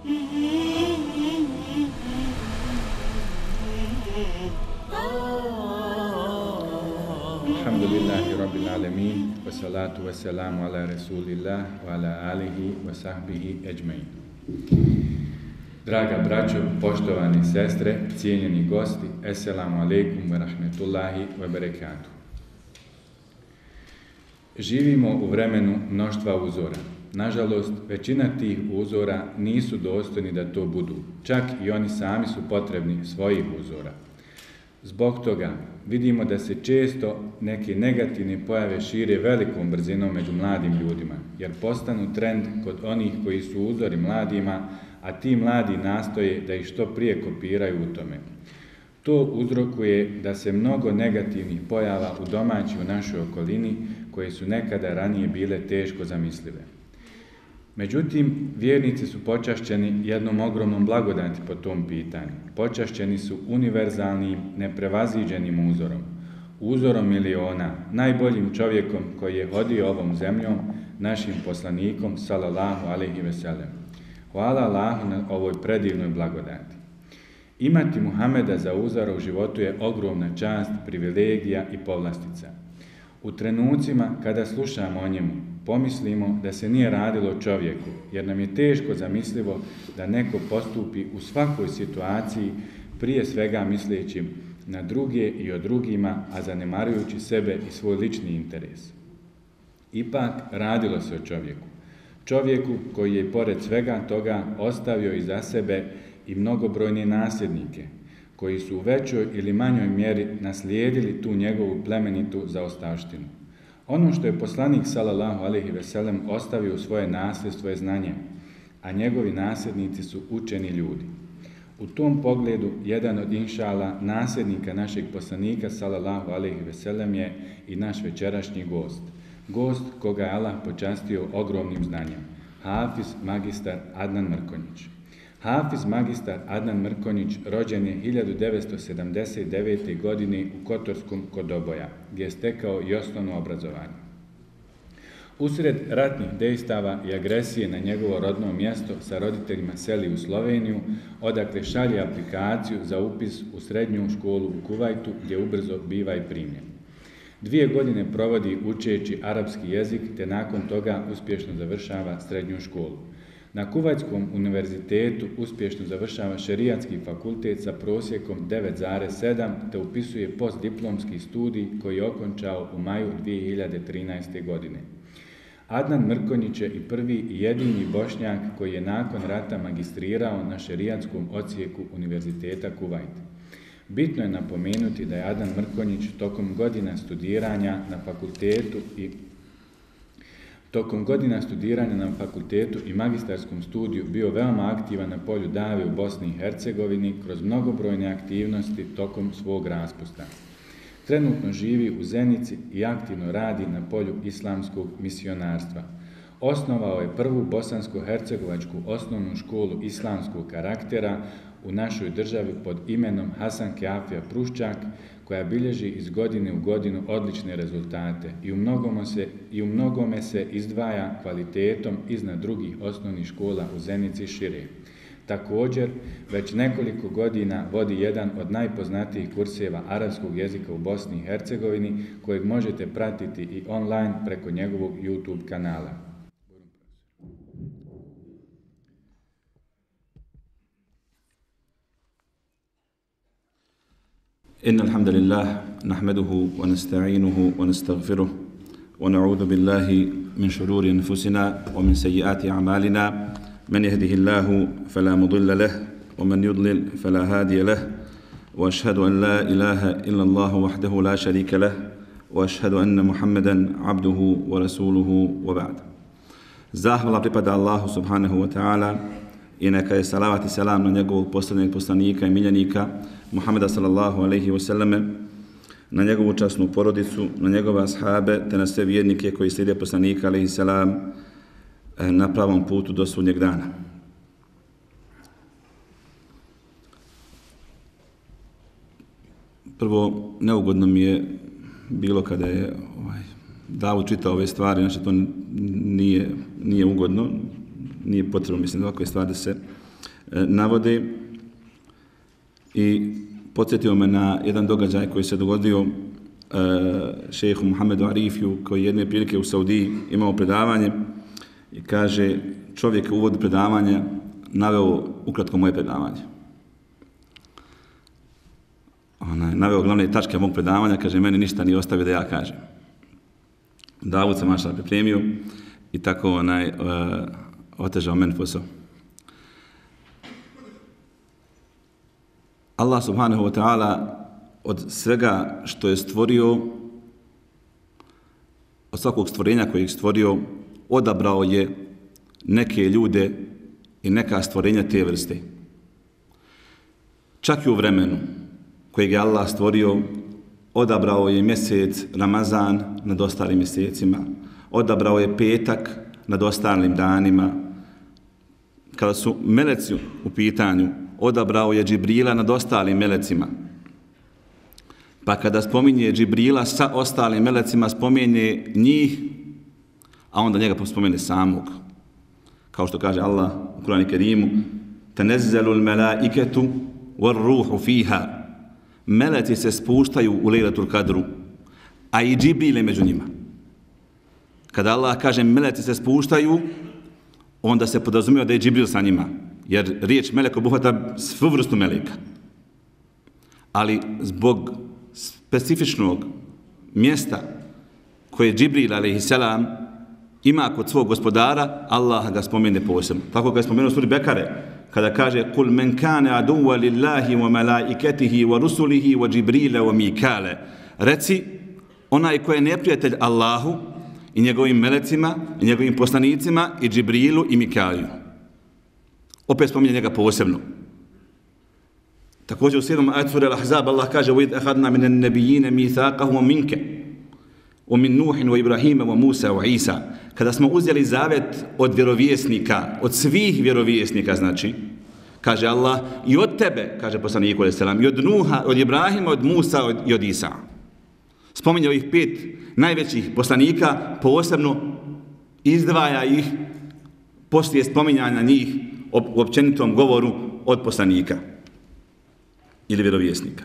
Alhamdulillahi Rabbil Alamin, wa salatu wa salamu ala Rasulillah, wa ala alihi wa sahbihi ejmain. Draga braćo, poštovani sestre, cijenjeni gosti, assalamu alaikum wa rahmetullahi wa barakatuh. Živimo u vremenu mnoštva uzora. Nažalost, većina tih uzora nisu dostojni da to budu. Čak i oni sami su potrebni svojih uzora. Zbog toga vidimo da se često neke negativne pojave šire velikom brzinom među mladim ljudima, jer postanu trend kod onih koji su uzori mladima, a ti mladi nastoje da ih što prije kopiraju u tome. To uzrokuje da se mnogo negativnih pojava udomaći u našoj okolini, koje su nekada ranije bile teško zamislive. Međutim, vjernici su počašćeni jednom ogromnom blagodati po tom pitanju. Počašćeni su univerzalnim, neprevaziđenim uzorom. Uzorom miliona, najboljim čovjekom koji je hodio ovom zemljom, našim poslanikom, sallallahu alejhi ve sellem. Hvala Allahu na ovoj predivnoj blagodati. Imati Muhameda za uzora u životu je ogromna čast, privilegija i povlastica. U trenucima kada slušamo o njemu, pomislimo da se nije radilo o čovjeku, jer nam je teško zamislivo da neko postupi u svakoj situaciji, prije svega misleći na druge i o drugima, a zanemarujući sebe i svoj lični interes. Ipak, radilo se o čovjeku. Čovjeku koji je pored svega toga ostavio iza sebe i mnogobrojne nasljednike, koji su u većoj ili manjoj mjeri naslijedili tu njegovu plemenitu zaostavštinu. Ono što je poslanik sallallahu alejhi ve sellem ostavio u svoje nasljedstvo je znanje, a njegovi nasljednici su učeni ljudi. U tom pogledu, jedan od inšala nasljednika našeg poslanika sallallahu alejhi ve sellem je i naš večerašnji gost. Gost koga je Allah počastio ogromnim znanjem. Hafiz magistar Adnan Mrkonjić. Hafiz magistar Adnan Mrkonjić rođen je 1979. godine u Kotorskom kod Oboja, gdje je stekao i osnovno obrazovanje. Usred ratnih dejstava i agresije na njegovo rodno mjesto sa roditeljima seli u Sloveniju, odakle šalje aplikaciju za upis u srednju školu u Kuvajtu, gdje ubrzo biva i primljen. 2 godine provodi učeći arapski jezik, te nakon toga uspješno završava srednju školu. Na Kuvajtskom univerzitetu uspješno završava šerijatski fakultet sa prosjekom 9,7 te upisuje postdiplomski studij koji je okončao u maju 2013. godine. Adnan Mrkonjić je i prvi i jedini Bošnjak koji je nakon rata magistrirao na šerijatskom odsjeku Univerziteta Kuvajt. Bitno je napomenuti da je Adnan Mrkonjić tokom godina studiranja na fakultetu i magistarskom studiju bio veoma aktivan na polju dave u Bosni i Hercegovini kroz mnogobrojne aktivnosti tokom svog raspusta. Trenutno živi u Zenici i aktivno radi na polju islamskog misionarstva. Osnovao je prvu bosansko-hercegovačku osnovnu školu islamskog karaktera u našoj državi pod imenom Hasan Kjafija Pruščak, koja bilježi iz godine u godinu odlične rezultate i u mnogome se izdvaja kvalitetom iznad drugih osnovnih škola u Zenici šire. Također, već nekoliko godina vodi jedan od najpoznatijih kurseva arapskog jezika u Bosni i Hercegovini, kojeg možete pratiti i online preko njegovog YouTube kanala. إن الحمد لله نحمده ونستعينه ونستغفره ونعوذ بالله من شرور أنفسنا ومن سيئات أعمالنا من يهده الله فلا مضل له ومن يضلل فلا هادي له وأشهد أن لا إله إلا الله وحده لا شريك له وأشهد أن محمدا عبده ورسوله وبعد. Zahvala pripada Allahu subhanahu wa ta'ala i neka je salavat i salam na njegovog posljednjeg poslanika i miljenika Muhameda sallallahu alejhi ve selleme, na njegovu časnu porodicu, na njegove ashabe, te na sve vjernike koji slijede poslanika alejhi salam na pravom putu do sudnjeg dana. Prvo, neugodno mi je bilo kada je Davud čitao ove stvari, znači to nije ugodno, nije potrebno, mislim, ovakve stvari da se navode. I podsjetio me na jedan događaj koji se dogodio šejhu Muhammedu Arifiju, koji jedne prilike u Saudiji imao predavanje i kaže, čovjek u uvodu predavanja naveo ukratko moje predavanje. Naveo glavne tačke mog predavanja, kaže, meni ništa nije ostavio da ja kažem. Davud se mašala pripremio i tako otežao meni posao. Allah subhanahu wa ta'ala od svega što je stvorio, od svakog stvorenja kojeg je stvorio, odabrao je neke ljude i neka stvorenja te vrste. Čak i u vremenu kojeg je Allah stvorio, odabrao je mjesec Ramazan nad ostalim mjesecima, odabrao je petak nad ostalim danima. Kada su meleci u pitanju, odabrao je Džibrila nad ostalim melecima. Pa kada spominje Džibrila sa ostalim melecima, spominje njih, a onda njega spomene samog. Kao što kaže Allah u Kur'anu Kerimu, Tanezzalu l-malaiketu war-ruhu fiha. Meleci se spuštaju u Lejlatul Kadru, a i Džibril je među njima. Kada Allah kaže meleci se spuštaju, onda se podrazumijeva da je Džibril sa njima, jer riječ melek obuhvata svu vrstu meleka. Ali zbog specifičnog mjesta koje Džibril a.s. ima kod svog gospodara, Allah ga spomene posebno. Tako ga je spomenuo u suri Bekare, kada kaže Kul men kane aduwa lillahi wa malaikatihi wa rusulihi wa Džibrila wa Mikale. Reci, onaj koji je neprijatelj Allahu i njegovim melecima, i njegovim poslanicima, i Džibrilu i Mikaliju. Opet spominje njega posebno. Također u 7. ajetu sure Al-Ahzab Allah kaže وَإِذْ أَخَذْنَا مِنَ النَّبِيِّينَ مِيثَاقَهُمْ مِنْكَ وَمِنْ نُوحٍ وَإِبْرَاهِيمَ وَمُوسَى وَعِيسَى. Kada smo uzeli zavet od vjerovjesnika, od svih vjerovjesnika, znači, kaže Allah, i od tebe, kaže poslaniku a.s., i od Nuha, od Ibrahima, od Musa i od Isa. Spominje ovih 5 najvećih poslanika, posebno izdvaja ih poslije spominjanja njih u općenitom govoru od poslanika ili vjerovjesnika.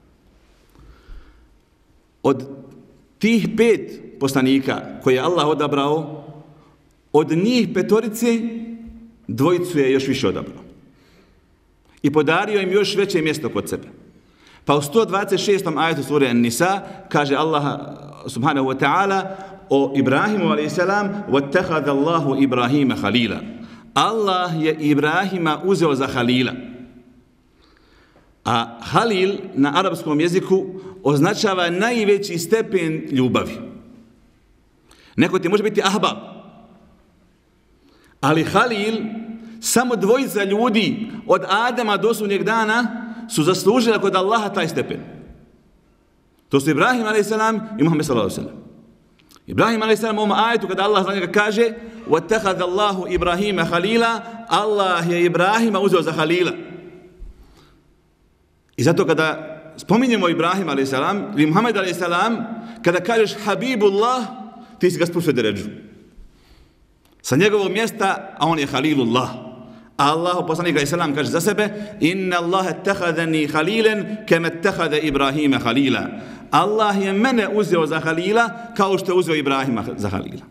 Od tih 5 poslanika koje je Allah odabrao, od njih 5 dvojicu je još više odabrao. I podario im još veće mjesto kod sebe. Pa u 126. ajetu sure An-Nisa kaže Allah subhanahu wa ta'ala o Ibrahimu a.s. وَاتَّخَذَ اللَّهُ إِبْرَاهِيمَ خَلِيلًا. Allah je Ibrahima uzeo za Halila. A Halil na arapskom jeziku označava najveći stepen ljubavi. Neko ti može biti ahbab, ali Halil, samo dvojica ljudi od Adama do sudnjeg dana su zaslužili kod Allaha taj stepen. To su Ibrahim a.s. i Muhammed s.a.v. Ibrahim a.s. u ovom ajetu kada Allah za njega kaže وَاتَّخَذَ اللَّهُ إِبْرَاهِيمَ خَلِيلًا, Allah je Ibrahima uzeo za Halila. I zato kada spominjemo Ibrahim a.s. ili Muhammed a.s. kada kažeš Habibullah, ti si ga spustio deređu. Sa njegovog mjesta, a on je Halilullah. Allah, poslanik a.s. kaže za sebe Inna Allahe tehadeni halilen keme tehade Ibrahima halila. Allah je mene uzeo za Halila kao što je uzeo Ibrahima za Halila.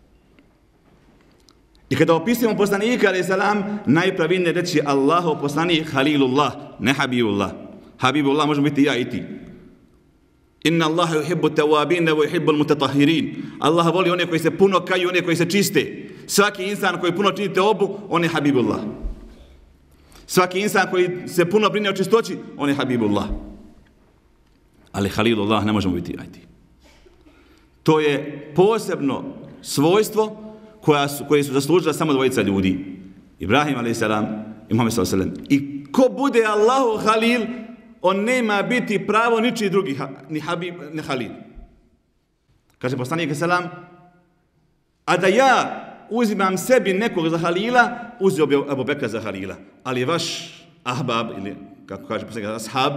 I kada opisujemo poslanika a.s. najpravilnije reći Allahov poslanik Halilullah, ne Habibullah. Habibullah može biti ja i ti. Inna Allaha yuhibbu tawabin wa yuhibbu al-mutatahhirin. Allah voli one koji se puno kaju, one koji se čiste. Svaki insan koji puno čini teobu, on je Habibullah. Svaki insan koji se puno brine o čistoći, on je Habibullah. Ali Halilullah ne možemo biti ja i ti. To je posebno svojstvo koje su zaslužila samo dvojica ljudi. Ibrahim a.s. i Muhammed s.a.v. I ko bude Allahu Halil, on nema biti pravo ničiji drugi, ni Habib, ni Halil. Kaže poslanik a.s. A da ja uzimam sebi nekog za Halila, uzeo bi Abu Bekra za Halila. Ali vaš ahbab, ili kako kaže poslanik ashab,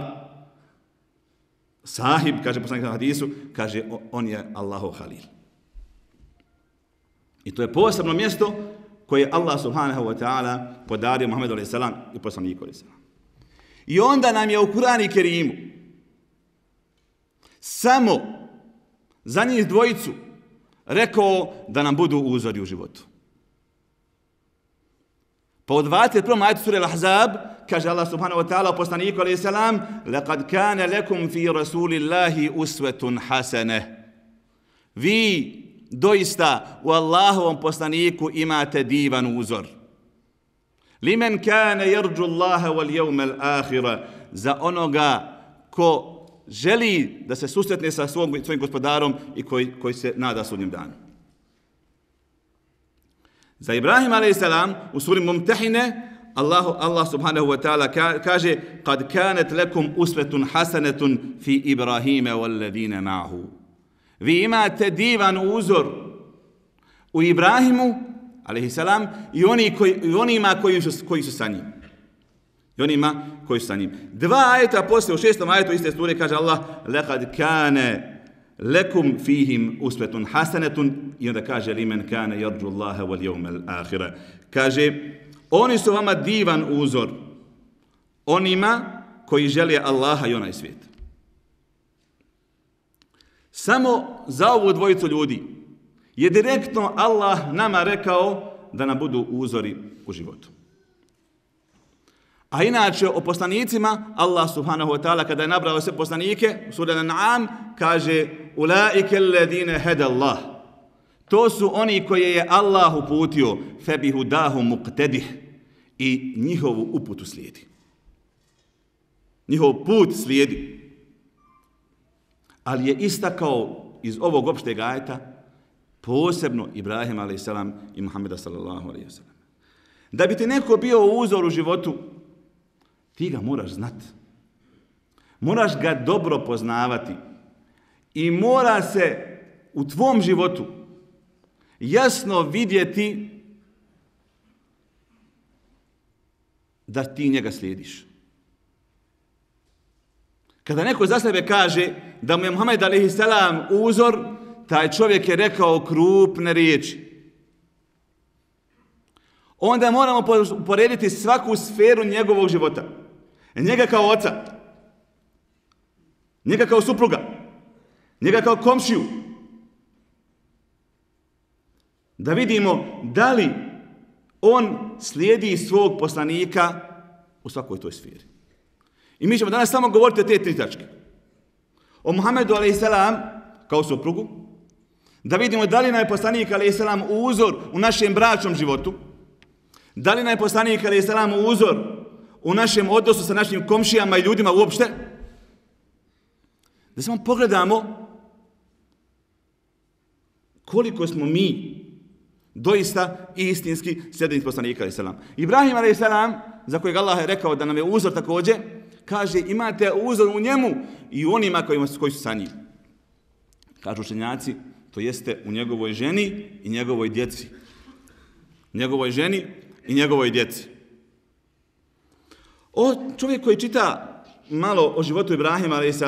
sahib, kaže poslanik na hadisu, kaže on je Allahov Halil. I to je posebno mjesto koje je Allah subhanahu wa ta'ala podario Muhammedu a.s. i poslaniku a.s. I onda nam je u Kur'anu i Kerimu samo za njih dvojicu rekao da nam budu uzori u životu. Pa u 21. ajetu sure Al-Ahzab kaže Allah subhanahu wa ta'ala o poslaniku a.s. لَقَدْ كَانَ لَكُمْ فِي رَسُولِ اللَّهِ أُسْوَةٌ حَسَنَةٌ. Vi doista u Allahovom poslaniku imate divan uzor. Limen kana yarju Allaha wal yawmal akhir, za onoga ko želi da se susretne sa svojim gospodarom i koji se nada sudnjem danu. Za Ibrahim a.s. u suri Mumtahine Allah subhanahu wa ta'ala kaže kad kanat lakum uswatun hasanatun fi Ibrahima wal ladina ma'ahu. Vi imate divan uzor u Ibrahimu a.s. i onima koji su sa njim. I onima koji su sa njim. 2 ajeta poslije u 6. ajetu iste sure kaže Allah laqad kana lakum fihim uswatun hasanatun i onda kaže limen kana yarju Allaha wal yawmal akhir. Kaže oni su vama divan uzor onima koji žele Allaha i onaj svijet. Samo za ovu dvojicu ljudi je direktno Allah nama rekao da nam budu uzori u životu. A inače o poslanicima Allah subhanahu wa ta'ala kada je nabrao sve poslanike u suri Al-An'am kaže ulaike alladine hada Allah. To su oni koje je Allah uputio febihudahu muqtedih i njihovu uputu slijedi. Njihov put slijedi. Ali je istakao iz ovog opšteg ajeta posebno Ibrahim a.s. i Muhammeda sallallahu alaihi wa sallam. Da bi ti neko bio uzor u životu, ti ga moraš znati. Moraš ga dobro poznavati. I mora se u tvom životu jasno vidjeti da ti njega slijediš. Kada neko za sebe kaže da mu je Muhammed a.s. uzor, taj čovjek je rekao krupne riječi. Onda moramo uporediti svaku sferu njegovog života. Njega kao oca, njega kao supruga, njega kao komšiju. Da vidimo da li on slijedi svog poslanika u svakoj toj sferi. I mi ćemo danas samo govoriti o te 3 tačke. O Muhammedu a.s. kao suprugu, da vidimo da li nam je poslanik a.s. uzor u našem bračnom životu, da li nam je poslanik a.s. uzor u našem odnosu sa našim komšijama i ljudima uopšte, da samo pogledamo koliko smo mi doista istinski sljedbenici poslanika a.s. Ibrahim a.s. za kojeg Allah je rekao da nam je uzor također, kaže imate uzor u njemu i u onima koji su sa njim. Kažu učenjaci, to jeste u njegovoj ženi i njegovoj djeci. Njegovoj ženi i njegovoj djeci. Čovjek koji čita malo o životu Ibrahima a.s.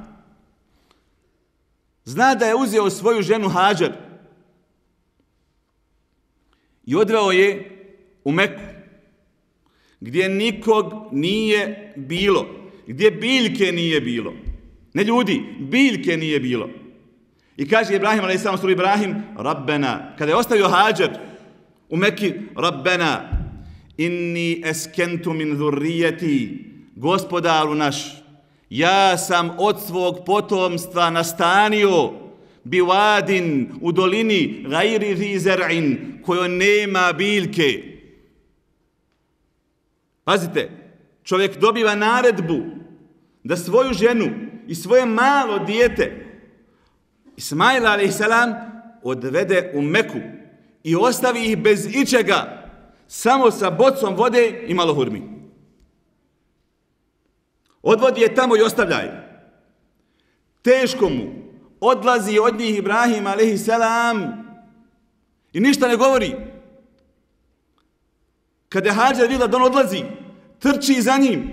zna da je uzeo svoju ženu Hađar i odveo je u Meku, gdje nikog nije bilo, gdje biljke nije bilo. Ne ljudi, biljke nije bilo. I kaže Ibrahim a.s. u suri Ibrahim, Rabbena, kada je ostavio Hađar u Meki, Rabbena, inni eskentu min zurrijeti, gospodaru naš, ja sam od svog potomstva nastanio biwadin u dolini gajri zi zar'in, kojoj nema biljke. Pazite, čovjek dobiva naredbu da svoju ženu i svoje malo dijete Ismaila a.s. odvede u Meku i ostavi ih bez ičega, samo sa bocom vode i malo hurmi. Odvodi je tamo i ostavlja je. Teško mu odlazi od njih Ibrahim a.s. i ništa ne govori. Kada je Hađar vidjela da on odlazi, trči za njim.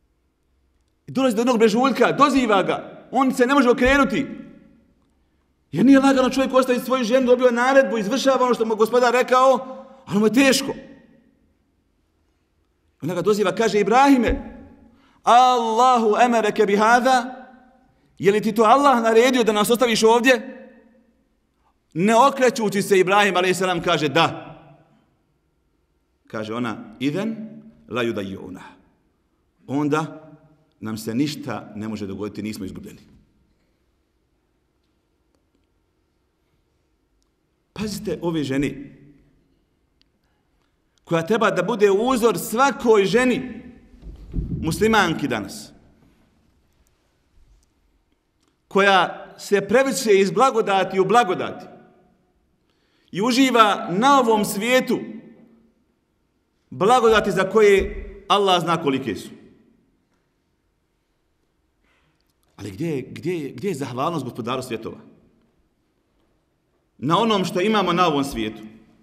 I dolazi do jednog brežuljka, doziva ga. On se ne može okrenuti. Jer nije lagano čovjek ostaviti svoju ženu, dobio naredbu, izvršava ono što mu gospodar rekao, ali mu je teško. Ona ga doziva, kaže: Ibrahime, Allahu emereke bihada, je li ti to Allah naredio da nas ostaviš ovdje? Ne okrećući se, Ibrahim a.s. kaže: da. Kaže ona: idem la yudayuna. Onda nam se ništa ne može dogoditi, nismo izgubljeni. Pazite ove žene, koja treba da bude uzor svakoj ženi, muslimanki danas, koja se prevrće iz blagodati u blagodati i uživa na ovom svijetu blagodati za koje Allah zna kolike su. Ali gdje je zahvalnost gospodaru svjetova? Na onom što imamo na ovom svijetu.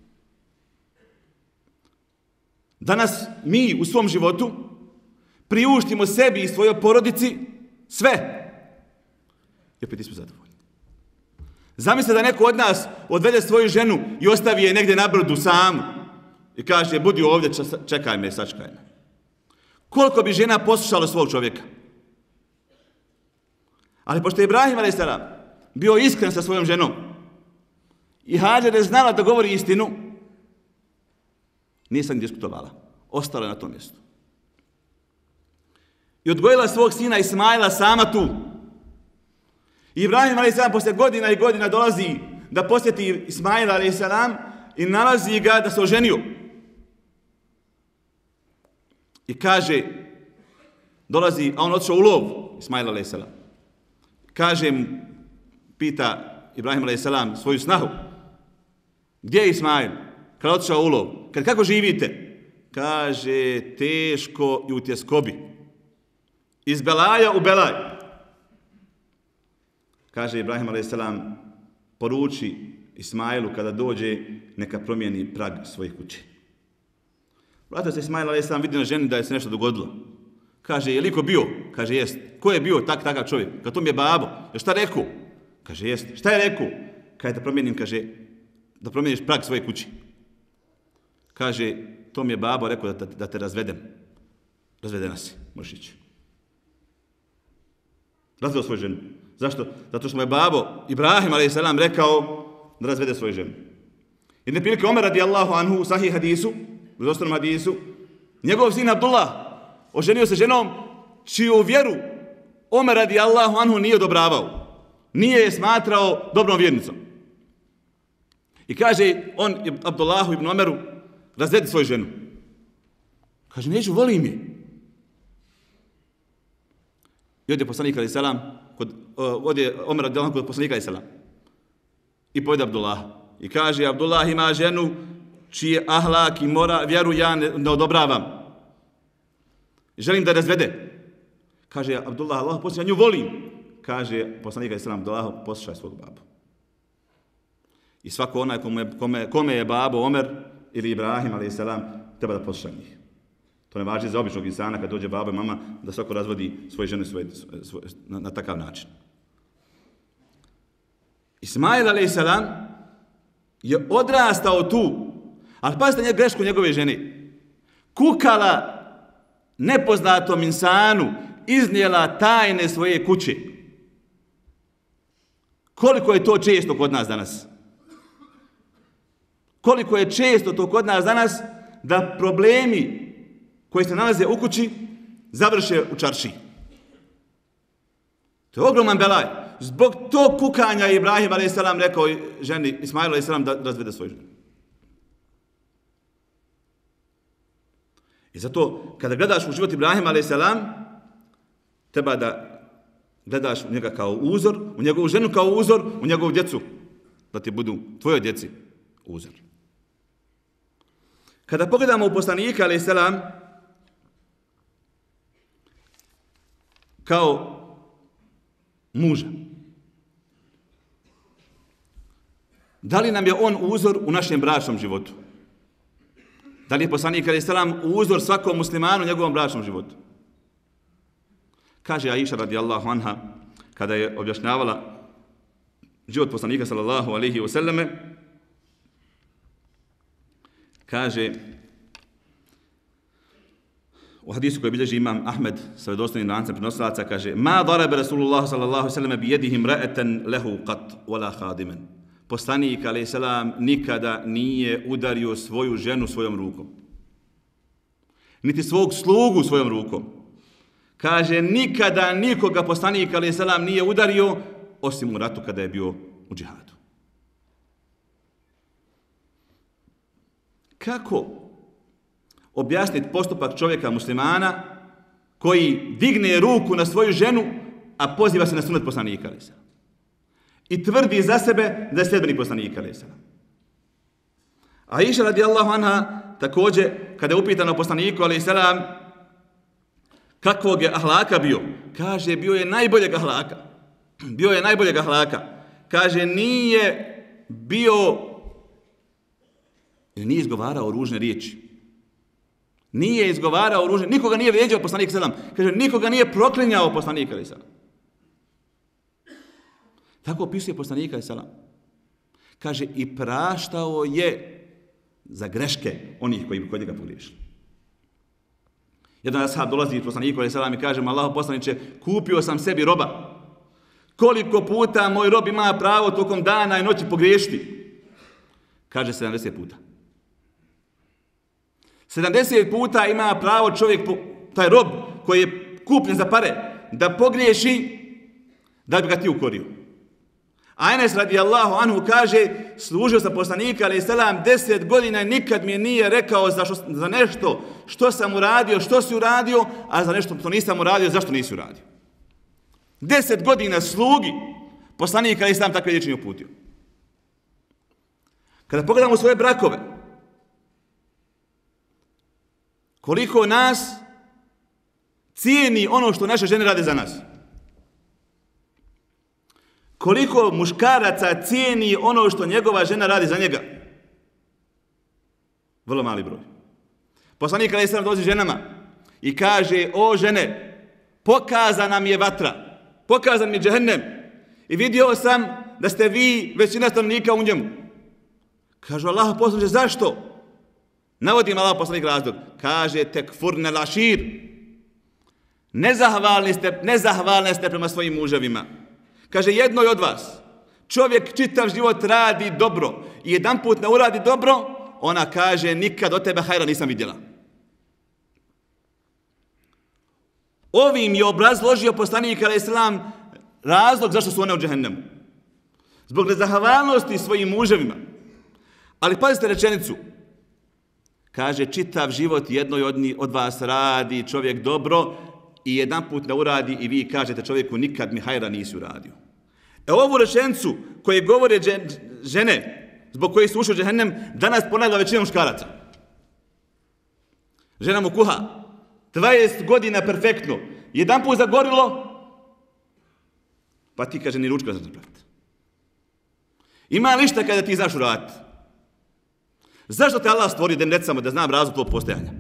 Danas mi u svom životu priuštimo sebi i svojoj porodici sve. I opet nismo zadovoljni. Zamislite da neko od nas odvede svoju ženu i ostavi je negdje na brdu samu i kaže: budi ovdje, čekaj me, sačekaj me. Koliko bi žena poslušala svog čovjeka? Ali pošto je Ibrahim a.s. bio iskren sa svojom ženom i Hađer je znala da govori istinu, nije sam diskutovala. Ostala je na tom mjestu. I odgojila svog sina Ismaila sama tu. I Ibrahim a.s. poslije godina i godina dolazi da posjeti Ismaila a.s. i nalazi ga da se oženio. I kaže, dolazi, a on otišao u lov, Ismail a.s. Kaže, pita Ibrahim a.s. svoju snahu: gdje je Ismail? Kad otišao u lov. Kad kako živite? Kaže: teško i u tjeskobi. Iz belaja u belaj. Kaže Ibrahim a.s. poruči Ismailu kada dođe neka promijeni prag svoje kuće. Vratio se Ismail a.s. vidi na ženi da je se nešto dogodilo. Kaže: je li ko bio? Kaže: jest. Ko je bio takav čovjek? Kad to mi je babo. Ja šta rekao? Kaže: jest. Šta je rekao? Kaže: da promijenim, kaže, da promijeniš prag svoje kuće. Kaže: to mi je babo rekao da te razvedem. Razvedena si, možeš ići. Razveo svoju ženu. Zašto? Zato što mu je babo Ibrahim a.s. rekao da razvede svoju ženu. Jedne prilike Omer radijallahu anhu u sahih hadisu, u dostojnom hadisu, njegov sin Abdullah oženio se ženom čiju vjeru Omer radijallahu anhu nije odobravao. Nije je smatrao dobrom vjernicom. I kaže on Abdullahu ibn Omeru: razvedi svoju ženu. Kaže: neću, volim je. I ode poslanik alaih salam, ode Omer radijallahu anhu kod poslanika alaih salam. I pojede Abdullah. I kaže: Abdullah ima ženu čije ahlak i vjeru ja ne odobravam. Želim da razvede. Kaže Abdullah: Allah poslušaj, ja nju volim. Kaže poslanik alaih salam: Abdullah, poslušaj svog babu. I svako onaj kome je babo Omer ili Ibrahim a.s. treba da posluša njih. To ne važi za običnog insana kad dođe baba i mama da svako razvodi svoje žene na takav način. Ismail a.s. je odrastao tu, ali pazite grešku njegove žene. Kukala nepoznatom insanu, iznijela tajne svoje kuće. Koliko je to često kod nas danas? Koliko je često to kod nas danas da problemi koji se nalaze u kući završe u čaršiji. To je ogroman belaj. Zbog tog kukanja je Ibrahim a.s. rekao ženi Ismailu a.s. da razvede svoju ženu. I zato kada gledaš u život Ibrahima a.s. treba da gledaš u njega kao uzor, u njegovu ženu kao uzor, u njegovu djecu, da ti budu tvojoj djeci uzor. Kada pogledamo u poslanika a.s. kao muža, da li nam je on uzor u našem bračnom životu? Da li je poslanik a.s. uzor svakom muslimanu u njegovom bračnom životu? Kaže Aisha radijallahu anha, kada je objašnjavala život poslanika sallallahu alejhi ve selleme, kaže u hadisu koji bilježi imam Ahmed sa vjerodostojnim lancem prenosilaca, kaže: "Ma daraba Rasulullah sallallahu alejhi ve selleme bi yadihi imra'atan lahu qat wala khadiman." Poslanik alejhi selam nikada nije udario svoju ženu svojom rukom, niti svog slugu svojom rukom. Kaže, nikada nikoga poslanik alejhi selam nije udario osim u ratu kada je bio u džihadu. Kako objasniti postupak čovjeka muslimana koji digne ruku na svoju ženu, a poziva se na sunnet poslanika alejhi selam i tvrdi za sebe da je sljedbenik poslanika alejhi selam? Aisha radijallahu anha također, kada je upitano poslaniku alejhi selam kakvog je ahlaka bio, kaže bio je najboljeg ahlaka. Bio je najboljeg ahlaka. Kaže nije izgovarao ružne riječi. Nije izgovarao ružne, nikoga nije vrijeđao poslanik selam. Kaže nikoga nije proklinjao poslanika alejhi selam. Tako opisuje poslanika alejhi selam. Kaže i praštao je za greške onih koji bi kod njega pogriješili. Jedan ashab dolazi poslaniku alejhi selam i kaže mu: Allaho poslaniče, kupio sam sebi roba. Koliko puta moj rob ima pravo tokom dana i noći pogriješiti? Kaže 70 puta. 70 puta ima pravo čovjek, taj rob koji je kupljen za pare, da pogriješi da bi ga ti ukorio. A Enes radijallahu anhu kaže: služio sam poslanika alejhi selam 10 godina i nikad mi nije rekao za nešto što sam uradio, što si uradio, a za nešto što nisam uradio, zašto nisi uradio. 10 godina slugi poslanika alejhi selam takve riječi nije uputio. Kada pogledamo svoje brakove, koliko nas cijeni ono što naše žene rade za nas. Koliko muškaraca cijeni ono što njegova žena radi za njega? Vrlo mali broj. Poslanik alejhi selam dolazi ženama i kaže: o žene, pokazana mi je vatra, pokazan mi je džehennem i vidio sam da ste vi većina stanovnika u njemu. Kažu: Allaho poslaniče, zašto? Navodim Allaho poslanik razlog. Kaže: tekfurne lašir. Nezahvalne ste prema svojim muževima. Kaže: jednoj od vas čovjek čitav život radi dobro i jedan put ne uradi dobro, ona kaže: nikad od tebe hajra nisam vidjela. Ovim je obrazložio poslanik alejhi selam razlog zašto su one u džehennemu. Zbog nezahvalnosti svojim muževima. Ali pazite rečenicu. Kaže: čitav život jednoj od vas radi čovjek dobro i jedan put ne uradi i vi kažete čovjeku: nikad mi hajra nisi uradio. Ovu rečenicu koje govore žene zbog koje su ušli u džehennem danas ponavlja većina muškaraca. Žena mu kuha 20 godina perfektno, jedan put zagorilo, pa ti kaže ni ručka za napraviti. Ima li šta kada ti znaš uraditi? Zašto te Allah stvorio da ne samo da znam razlog tvojeg postojanja?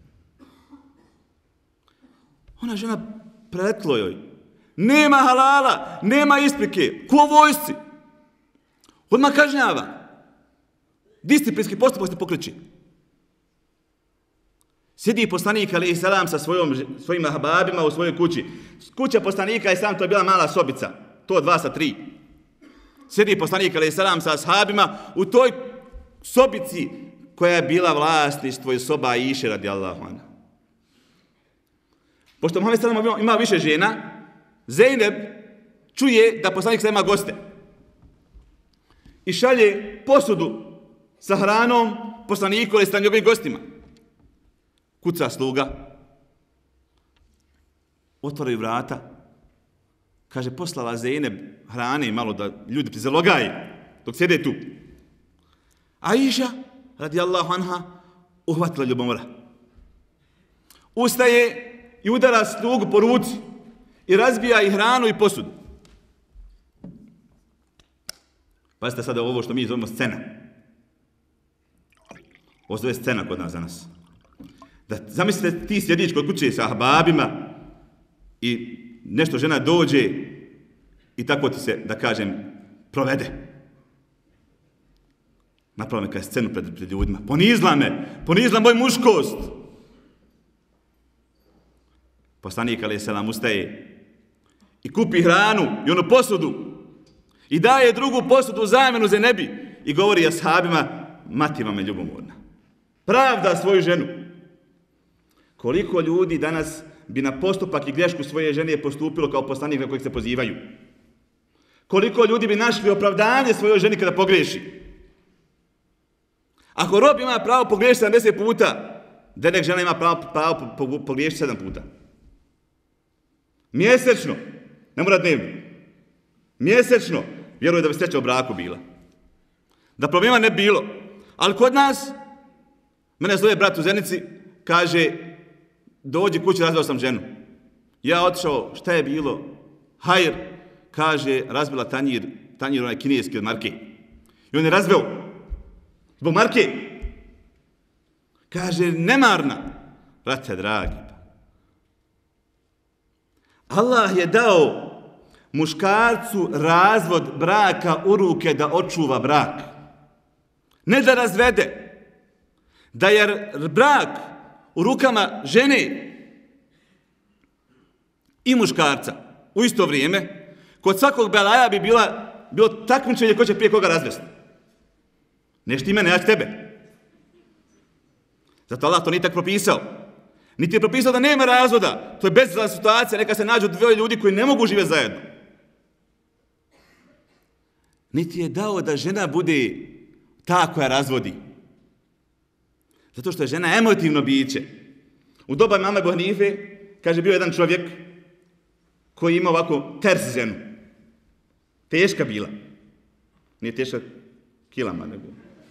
Ona žena preletlo joj. Nema halala, nema isprike, ko vojsci. Odmah kažnjava. Disciplinski postupak se pokreće. Sjedi poslanik alejhi selam sa svojim ahbabima u svojoj kući. Kuća poslanika alejhi selam to je bila mala sobica, to 2 sa 3. Sjedi poslanik alejhi selam sa ashabima u toj sobici koja je bila vlasništvo i soba Aiše radijallahu anha. Pošto Muhammed sallallahu alejhi ve sellem ima više žena, Zejneb čuje da poslanik ima goste i šalje posudu sa hranom poslaniku alejhi selam njegovim gostima. Kuca sluga, otvaraju vrata, kaže: poslala Zejneb hrane malo da ljudi prizalogaje dok sjede tu. Aisha radijallahu anha uhvatila ljubomora. Ustaje i udara slugu po ruci i razbija i hranu i posudu. Pazite sada ovo što mi zovemo scena. Ovo zove scena kod nas za nas. Da zamislite ti sjediš kod kuće sa ahbabima i nešto žena dođe i tako ti se, da kažem, provede. Napravila me kao scenu pred ljudima. Ponizla moju muškost. Poslanik alejhi selam ustaje i kupi hranu i onu posudu i daje drugu posudu u zamjenu za nebi i govori ashabima, mati vam je ljubomorna. Pravda svoju ženu. Koliko ljudi danas bi na postupak i grešku svoje žene postupilo kao poslanik na kojeg se pozivaju? Koliko ljudi bi našli opravdanje svojoj ženi kada pogreši? Ako rob ima pravo pogriješiti 70 puta, da nek žena ima pravo pogriješiti 7 puta. Mjesečno, ne mora dnevno. Mjesečno, vjeruje da bi sreća u braku bila. Da problema ne bilo. Ali kod nas, mene zove brat u Zenici, kaže, dođi kući, razveo sam ženu. Ja otišao, šta je bilo? Hajr, kaže, razbila tanjir onaj kineski od marke. I on je razveo. Zbog marke. Kaže, nemarna. Brate, dragi. Allah je dao muškarcu razvod braka u ruke da očuva brak. Ne da razvede. Da je brak u rukama žene i muškarca u isto vrijeme, kod svakog belaja bi bilo takmičenje ko će prije koga razvesti. Neš ti mene, ja ću tebe. Zato Allah to nije tako propisao. Niti je propisao da nema razvoda. To je bezizlazna situacija, neka se nađu dvoje ljudi koji ne mogu živjeti zajedno. Niti je dao da žena bude ta koja razvodi. Zato što je žena emotivno biće. U doba mame Ebu Hanife, kaže, bio jedan čovjek koji ima ovako ters ženu. Teška bila. Nije teška kilama, nego.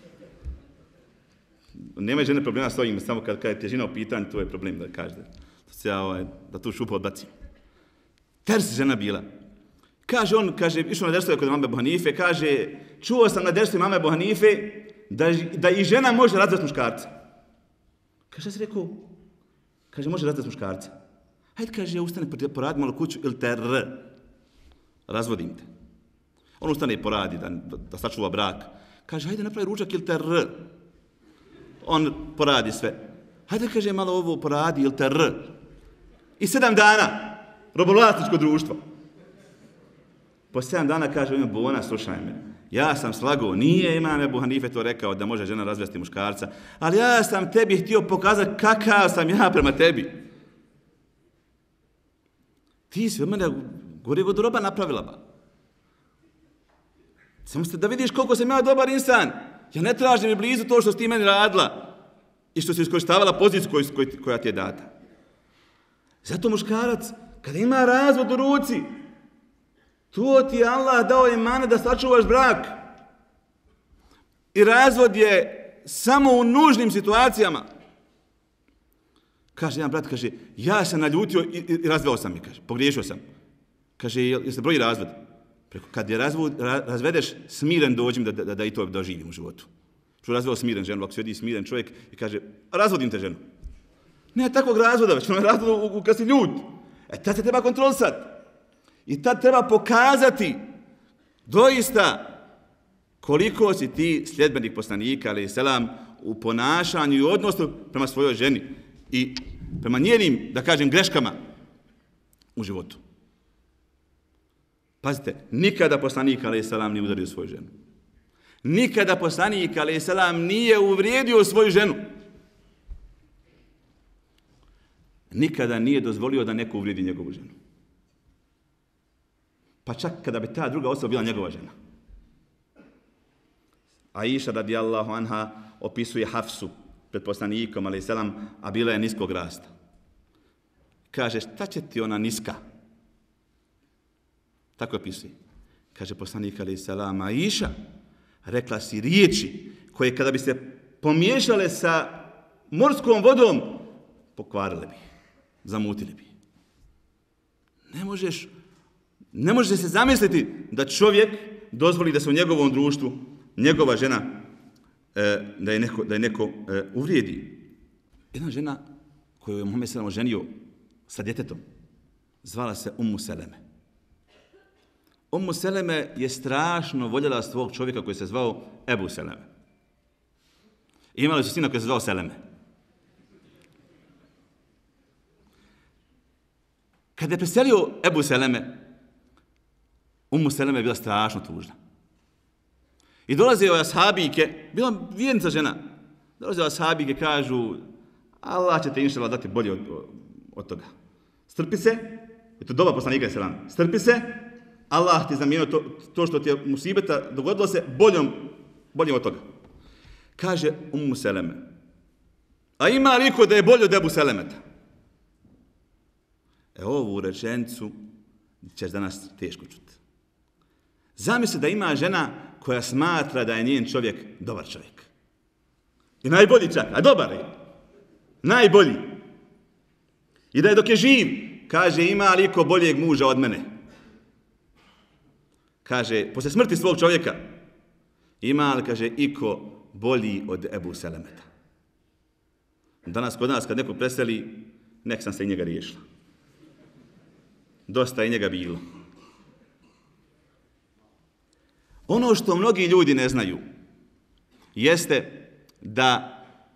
Nema žene problema s ovim, samo kad je težina u pitanju, to je problem da kaže. Da tu šupu odbacim. Ters žena bila. Kaže on, išao na dersove kod mame Ebu Hanife, kaže, čuo sam na dersu mame Ebu Hanife da i žena može razvesti muškarca. Kaže, šta si rekao? Kaže, može razvesti muškarca. Hajde, kaže, ustane, poradi malo kuću, ili te razvodim te. On ustane i poradi da sačuva brak. Kaže, hajde, napravi ručak, ili te On poradi sve. Hajde, kaže, malo ovo poradi, ili te I 7 dana, robovlasničko društvo. Po 7 dana kaže, Bona, slušaj me, ja sam slagao, nije imam Ebu Hanife to rekao da može žena razvesti muškarca, ali ja sam tebi htio pokazati kakav sam ja prema tebi. Ti si od mene gore vodoruba napravila, ba. Samo da vidiš koliko sam ja dobar insan. Ja ne tražim ni blizu to što si ti meni radila i što si iskoristavala poziciju koja ti je data. Zato muškarac, kada ima razvod u ruci, to ti je Allah dao imane da sačuvaš brak. I razvod je samo u nužnim situacijama. Kaže jedan brat, kaže, ja sam naljutio i razveo sam je, kaže, pogriješio sam. Kaže, jel se broji razvod? Preko, kad je razvedeš, smiren dođim da i to doživim u životu. Što razveo smiren ženu, ako se vidi smiren čovjek i kaže, razvodim te ženu. Ne takvog razvoda, već ono je razvod kad si ljut. Tad se treba kontrolisati. I tad treba pokazati doista koliko si ti sljedbenik poslanika, alejhi selam, u ponašanju i odnosu prema svojoj ženi i prema njenim, da kažem, greškama u životu. Pazite, nikada poslanik, alejhi selam, nije udario svoju ženu. Nikada poslanik, alejhi selam, nije uvrijedio svoju ženu. Nikada nije dozvolio da neko uvrijedi njegovu ženu. Pa čak kada bi ta druga osoba bila njegova žena. Aisha radijallahu anha opisuje Hafsu pred poslanikom, alejhi selam, a bila je niskog rasta. Kaže, šta će ti ona niska? Tako opisuje. Kaže poslanik, alejhi selam, Aisha, rekla si riječi koje kada bi se pomiješale sa morskom vodom, pokvarile bi, zamutili bi. Ne može se zamisliti da čovjek dozvoli da se u njegovom društvu njegova žena, da je neko uvrijedi. Jedna žena koju je Muhammed sallallahu oženio sa djetetom, zvala se Ummu Seleme. Ummu Seleme je strašno voljela svog čovjeka koji se zvao Ebu Seleme. Imali su sina koji se zvao Seleme. Kada je preselio Ebu Seleme, Ummu Seleme je bila strašno tužna. I dolaze joj ashabike, bila vjernica žena, dolaze joj ashabike, kažu, Allah će te inšallah dati bolje od toga. Strpi se, je to doba poslanika selam. Strpi se, Allah ti zamijenio to što ti je musibeta dogodilo se boljim od toga. Kaže Ummu Seleme, a ima li iko da je bolje od Ebu Selemeta? Ovu rečenicu ćeš danas teško čuti. Zamisli da ima žena koja smatra da je njen čovjek dobar čovjek. I najbolji čak, a dobar je. Najbolji. I da je dok je živ, kaže, ima li iko boljeg muža od mene? Kaže, posle smrti svog čovjeka, ima li, kaže, iko bolji od Ebu Selemeta? Danas kod nas kad neko preseli, nek sam se i njega riješila. Dosta je njega bilo. Ono što mnogi ljudi ne znaju jeste da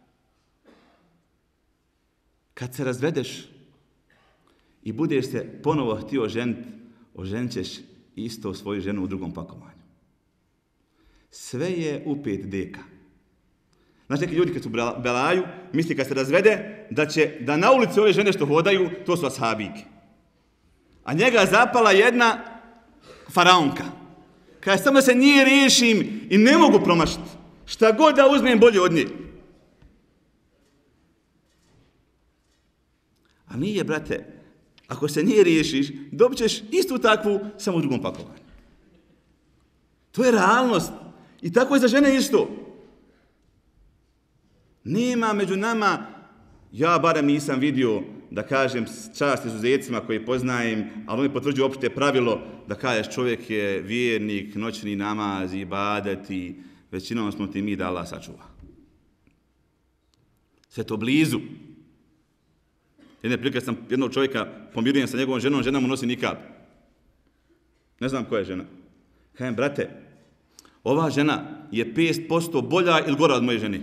kad se razvedeš i budeš se ponovo htio oženit ćeš isto svoju ženu u drugom pakovanju. Sve je upet deka. Znači, neki ljudi kad su belaju, misli kad se razvede, da na ulici ove žene što hodaju, to su ashabike. A njega zapala jedna faraonka. Kaže, samo se nije riješim i ne mogu promašiti. Šta god da uzmem bolje od nje. A nije, brate, ako se nije riješiš, dobit ćeš istu takvu, samo u drugom pakovanju. To je realnost. I tako je za žene isto. Nema među nama, ja barem nisam vidio, da kažem, čast izuzecima koji poznajem, ali oni potvrđuju opšte pravilo da kažeš čovjek je vjernik, noćni namaz, ibadeti, većinom smo ti mi da Allah sačuva. Sve to blizu. Jedne prilike sam jednog čovjeka pomirujem sa njegovom ženom, žena mu nosi nikab. Ne znam koja je žena. Kažem, brate, ova žena je 5% bolja ili gora od moje žene.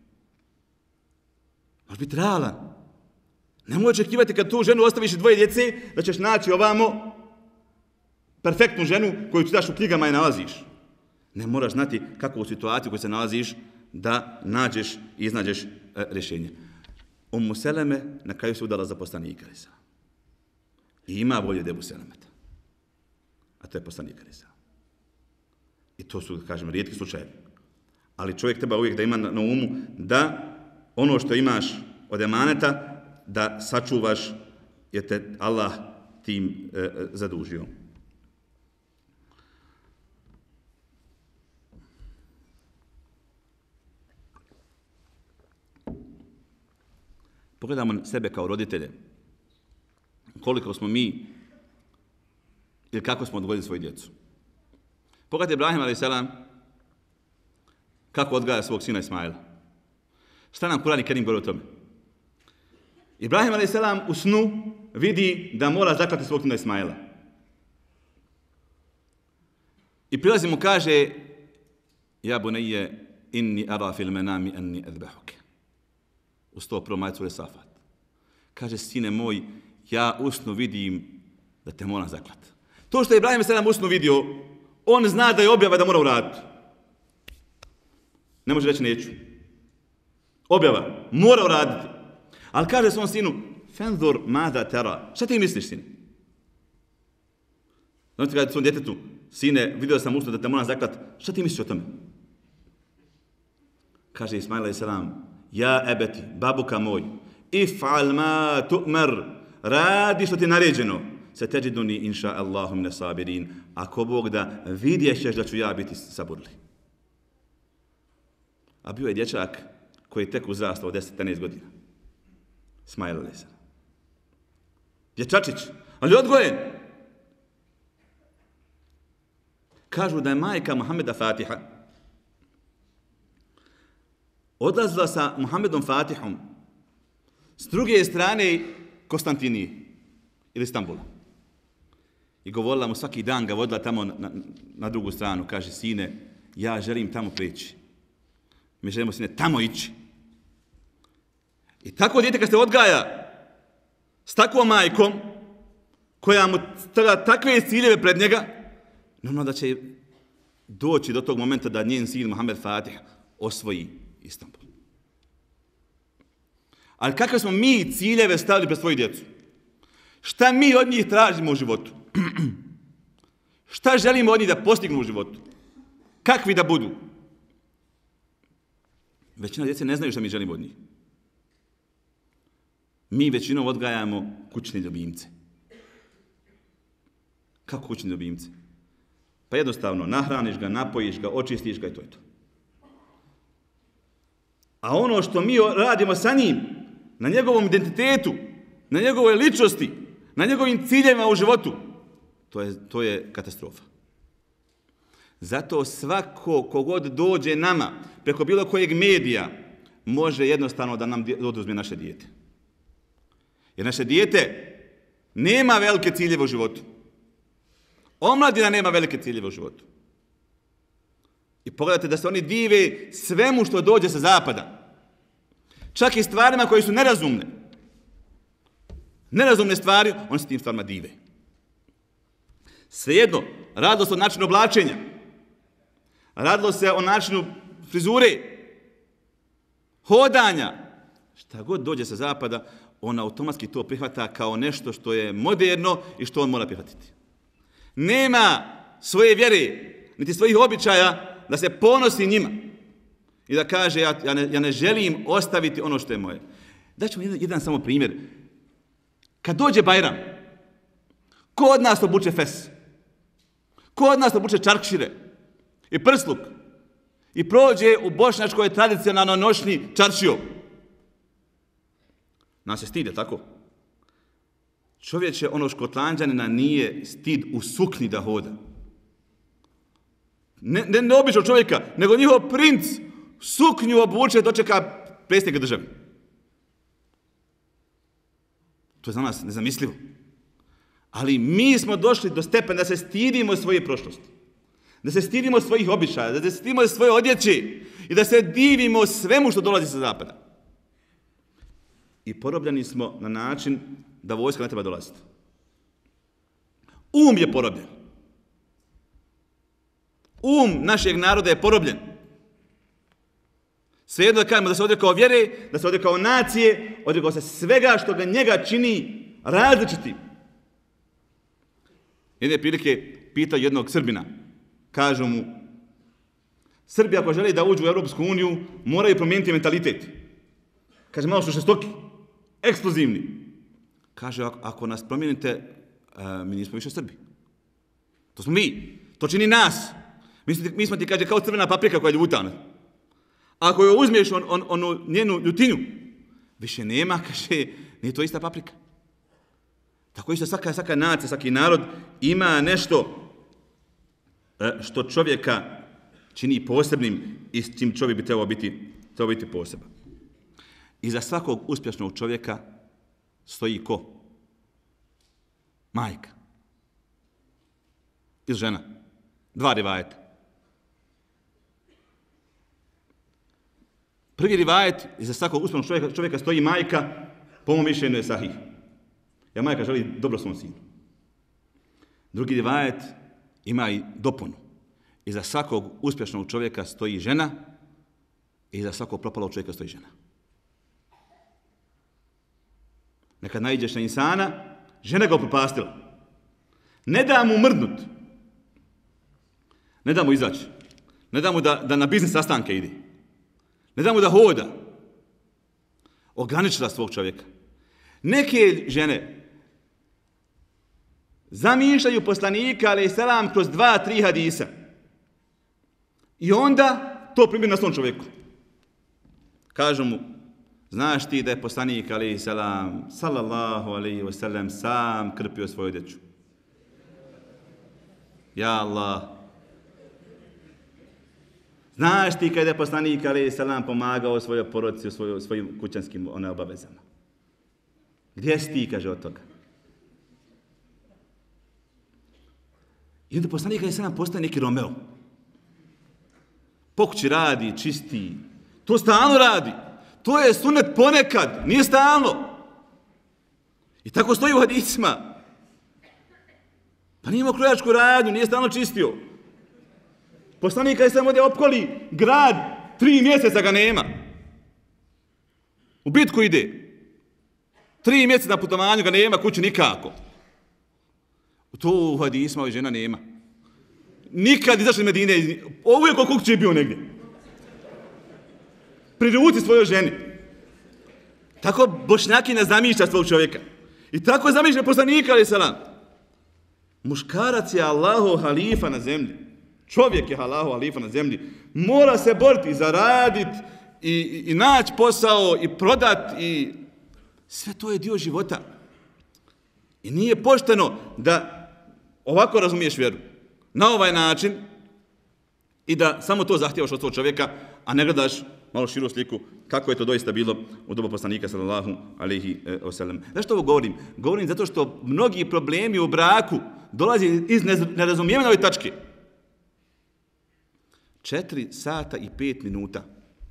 Može biti realan. Nemoj očekivati kad tu ženu ostaviš i 2 djece, da ćeš naći ovamo perfektnu ženu koju čitaš u knjigama i nalaziš. Ne moraš znati kakvu situaciju koju se nalaziš da nađeš i iznađeš rješenje. Ummu Seleme na kraju se udala za poslanika. I ima bolje od Ebu Selemeta. A to je poslanik. I to su, da kažem, rijetki slučajevi. Ali čovjek treba uvijek da ima na umu da ono što imaš od emaneta, da sačuvaš jer te Allah tim zadužio. Pogledamo sebe kao roditelje. Koliko smo mi ili kako smo odgojili svoju djecu. Pogledajte Ibrahim a.s. kako odgaja svog sina Ismaila. Šta nam Kur'an i Kerim govori o tome? Ibrahim a.s. u snu vidi da mora zaklati svog sina Ismaila. I prilazi mu kaže, ja bunayya inni ara fil manami anni adbahuke. U 101. majetu sure Safat. Kaže, sine moj, ja u snu vidim da te moram zaklati. To što je Ibrahim a.s. u snu vidio, on zna da je objava da mora uraditi. Ne može reći neću. Objava, mora uraditi. Ali kaže svom sinu, fenzur mada tera. Šta ti misliš, sine? Znači kaže svom djetetu, sine, vidio sam u snu da te moram zaklati. Šta ti misliš o tome? Kaže Ismail a.s. Ja ebeti, babuka moj, if'al ma tu'mar, radi što ti je naređeno. Se teđiduni inša Allahum nesabirin. Ako Bog da vidješćeš da ću ja biti saburli. A bio je dječak koji je tek uzrastao od 10-13 godina. Ismail a.s. Dječačić, ali odgojen. Kažu da je majka Muhameda Fatiha odlazila sa Muhammedom Fatihom s druge strane Konstantinije ili Istambula. i govorila mu svaki dan, ga vodila tamo na drugu stranu. Kaže, sine, ja želim tamo prići. Mi želimo, sine, tamo ići. I tako dijete kad se odgaja s takvom majkom, koja mu stavlja takve ciljeve pred njega, normalno da će doći do tog momenta da njen sin Mohamed Fatih osvoji Istanbul. Ali kakve smo mi ciljeve stavili pred svoju djecu? Šta mi od njih tražimo u životu? Šta želimo od njih da postignu u životu? Kakvi da budu? Većina djece ne znaju šta mi želimo od njih. Mi većinom odgajamo kućne ljubimce. Kako kućni ljubimci? Pa jednostavno, nahraniš ga, napojiš ga, očistiš ga i to je to. A ono što mi radimo sa njim, na njegovom identitetu, na njegovoj ličnosti, na njegovim ciljevima u životu, to je katastrofa. Zato svako kogod dođe nama, preko bilo kojeg medija, može jednostavno da nam oduzme naše dijete. Jer naše dijete nema velike ciljeve u životu. Omladina nema velike ciljeve u životu. I pogledajte da se oni dive svemu što dođe sa zapada. Čak i stvarima koje su nerazumne. Nerazumne stvari, oni se tim stvarima dive. Svejedno, radilo se o načinu oblačenja. Radilo se o načinu frizure, hodanja. Šta god dođe sa zapada, on automatski to prihvata kao nešto što je moderno i što on mora prihvatiti. Nema svoje vjere, niti svojih običaja da se ponosi njima i da kaže ja ne želim ostaviti ono što je moje. Daću vam jedan samo primjer. Kad dođe Bajram, ko od nas obuče fes? Ko od nas obuče čarkšire i prsluk i prođe u bošnjačkoj tradicionalnoj nošnji čaršio? Nas se stide, tako? Čovječe, ono Škotlanđanina nije stid u suknji da hoda. Ne običnog čovjeka, nego njihov princ suknju obuče dočeka predsjednika države. To je za nas nezamislivo. Ali mi smo došli do stepena da se stidimo svoje prošlosti. Da se stidimo svojih običaja, da se stidimo svoje odjeće i da se divimo svemu što dolazi sa zapada. I porobljeni smo na način da vojska ne treba dolaziti. Je porobljen. Našeg naroda je porobljen. Svejedno da kažemo da se odrekao vjere, da se odrekao nacije, odrekao se svega što ga njega čini različitim. Jedne prilike pita jednog Srbina. Kažu mu, Srbi ako žele da uđu u Europsku uniju, moraju promijeniti mentalitet. Kaže, malo su žestoki, eksplozivni. Kaže, ako nas promijenite, mi nismo više Srbi. To smo mi. To čini nas. Mi smo ti, kaže, kao crvena paprika koja je ljutana. Ako joj uzmeš onu njenu ljutinju, više nema, kaže, nije to ista paprika. Tako isto svaka nacija, svaki narod ima nešto što čovjeka čini posebnim i s čim čovjek bi trebao biti poseban. Iza svakog uspješnog čovjeka stoji ko? Majka. Ili žena. 2 rivajeta. Prvi rivajet, iza svakog uspješnog čovjeka stoji majka, po mom mišljenju je sahih. Jer majka želi dobro svom sinu. Drugi rivajet ima i dopunu. Iza svakog uspješnog čovjeka stoji žena i iza svakog propalog čovjeka stoji žena. Nekad naiđeš na insana, žena ga upropastila. Ne da mu mrdnut. Ne da mu izaći. Ne da mu da na biznis sastanke ide. Ne da mu da hoda. Ograničila svog čovjeka. Neke žene zamišljaju poslanika, alejhi selam, kroz 2-3 hadisa. I onda to primjer na svom čovjeku. Kažu mu, znaš ti da je poslanik, alejhi selam, sallallahu alejhi ve sellem, sam krpio svoju odjeću. Ja Allah. Znaš ti kada je poslanik, alejhi selam, pomagao svojoj porodici, svojim kućanskim obavezama. Gdje si ti, kaže, od toga? I onda poslanik alejhi selam postaje neki Romeo. Po kući radi, čisti. To stalno radi. To je sunet ponekad, nije stalno. I tako stoji u hadisima. Pa nije imao krojačku radnju, nije stalno čistio. Poslanik alejhi selam ovdje opkoli grad, 3 mjeseca ga nema. U bitku ide. 3 mjeseca na putovanju ga nema, kući nikako. To u hadisima žena nema. Nikad izašla iz Medine, uvijek oko kuće je bio negdje. Pri ruci svojoj ženi. Tako Bošnjaki ne zamišlja svog čovjeka. I tako zamišlja poslanika alejhi selam. Muškarac je Allahov halifa na zemlji. Čovjek je Allahov halifa na zemlji. Mora se boriti i zaraditi i naći posao i prodati i sve to je dio života. I nije pošteno da ovako razumiješ vjeru. Na ovaj način i da samo to zahtijevaš od svog čovjeka, a ne gledaš malo širu sliku kako je to doista bilo u dobu poslanika sallallahu alejhi ve sellem. Zašto ovo govorim? Govorim zato što mnogi problemi u braku dolaze iz nerazumijevanja ove tačke. 4 sata i 5 minuta.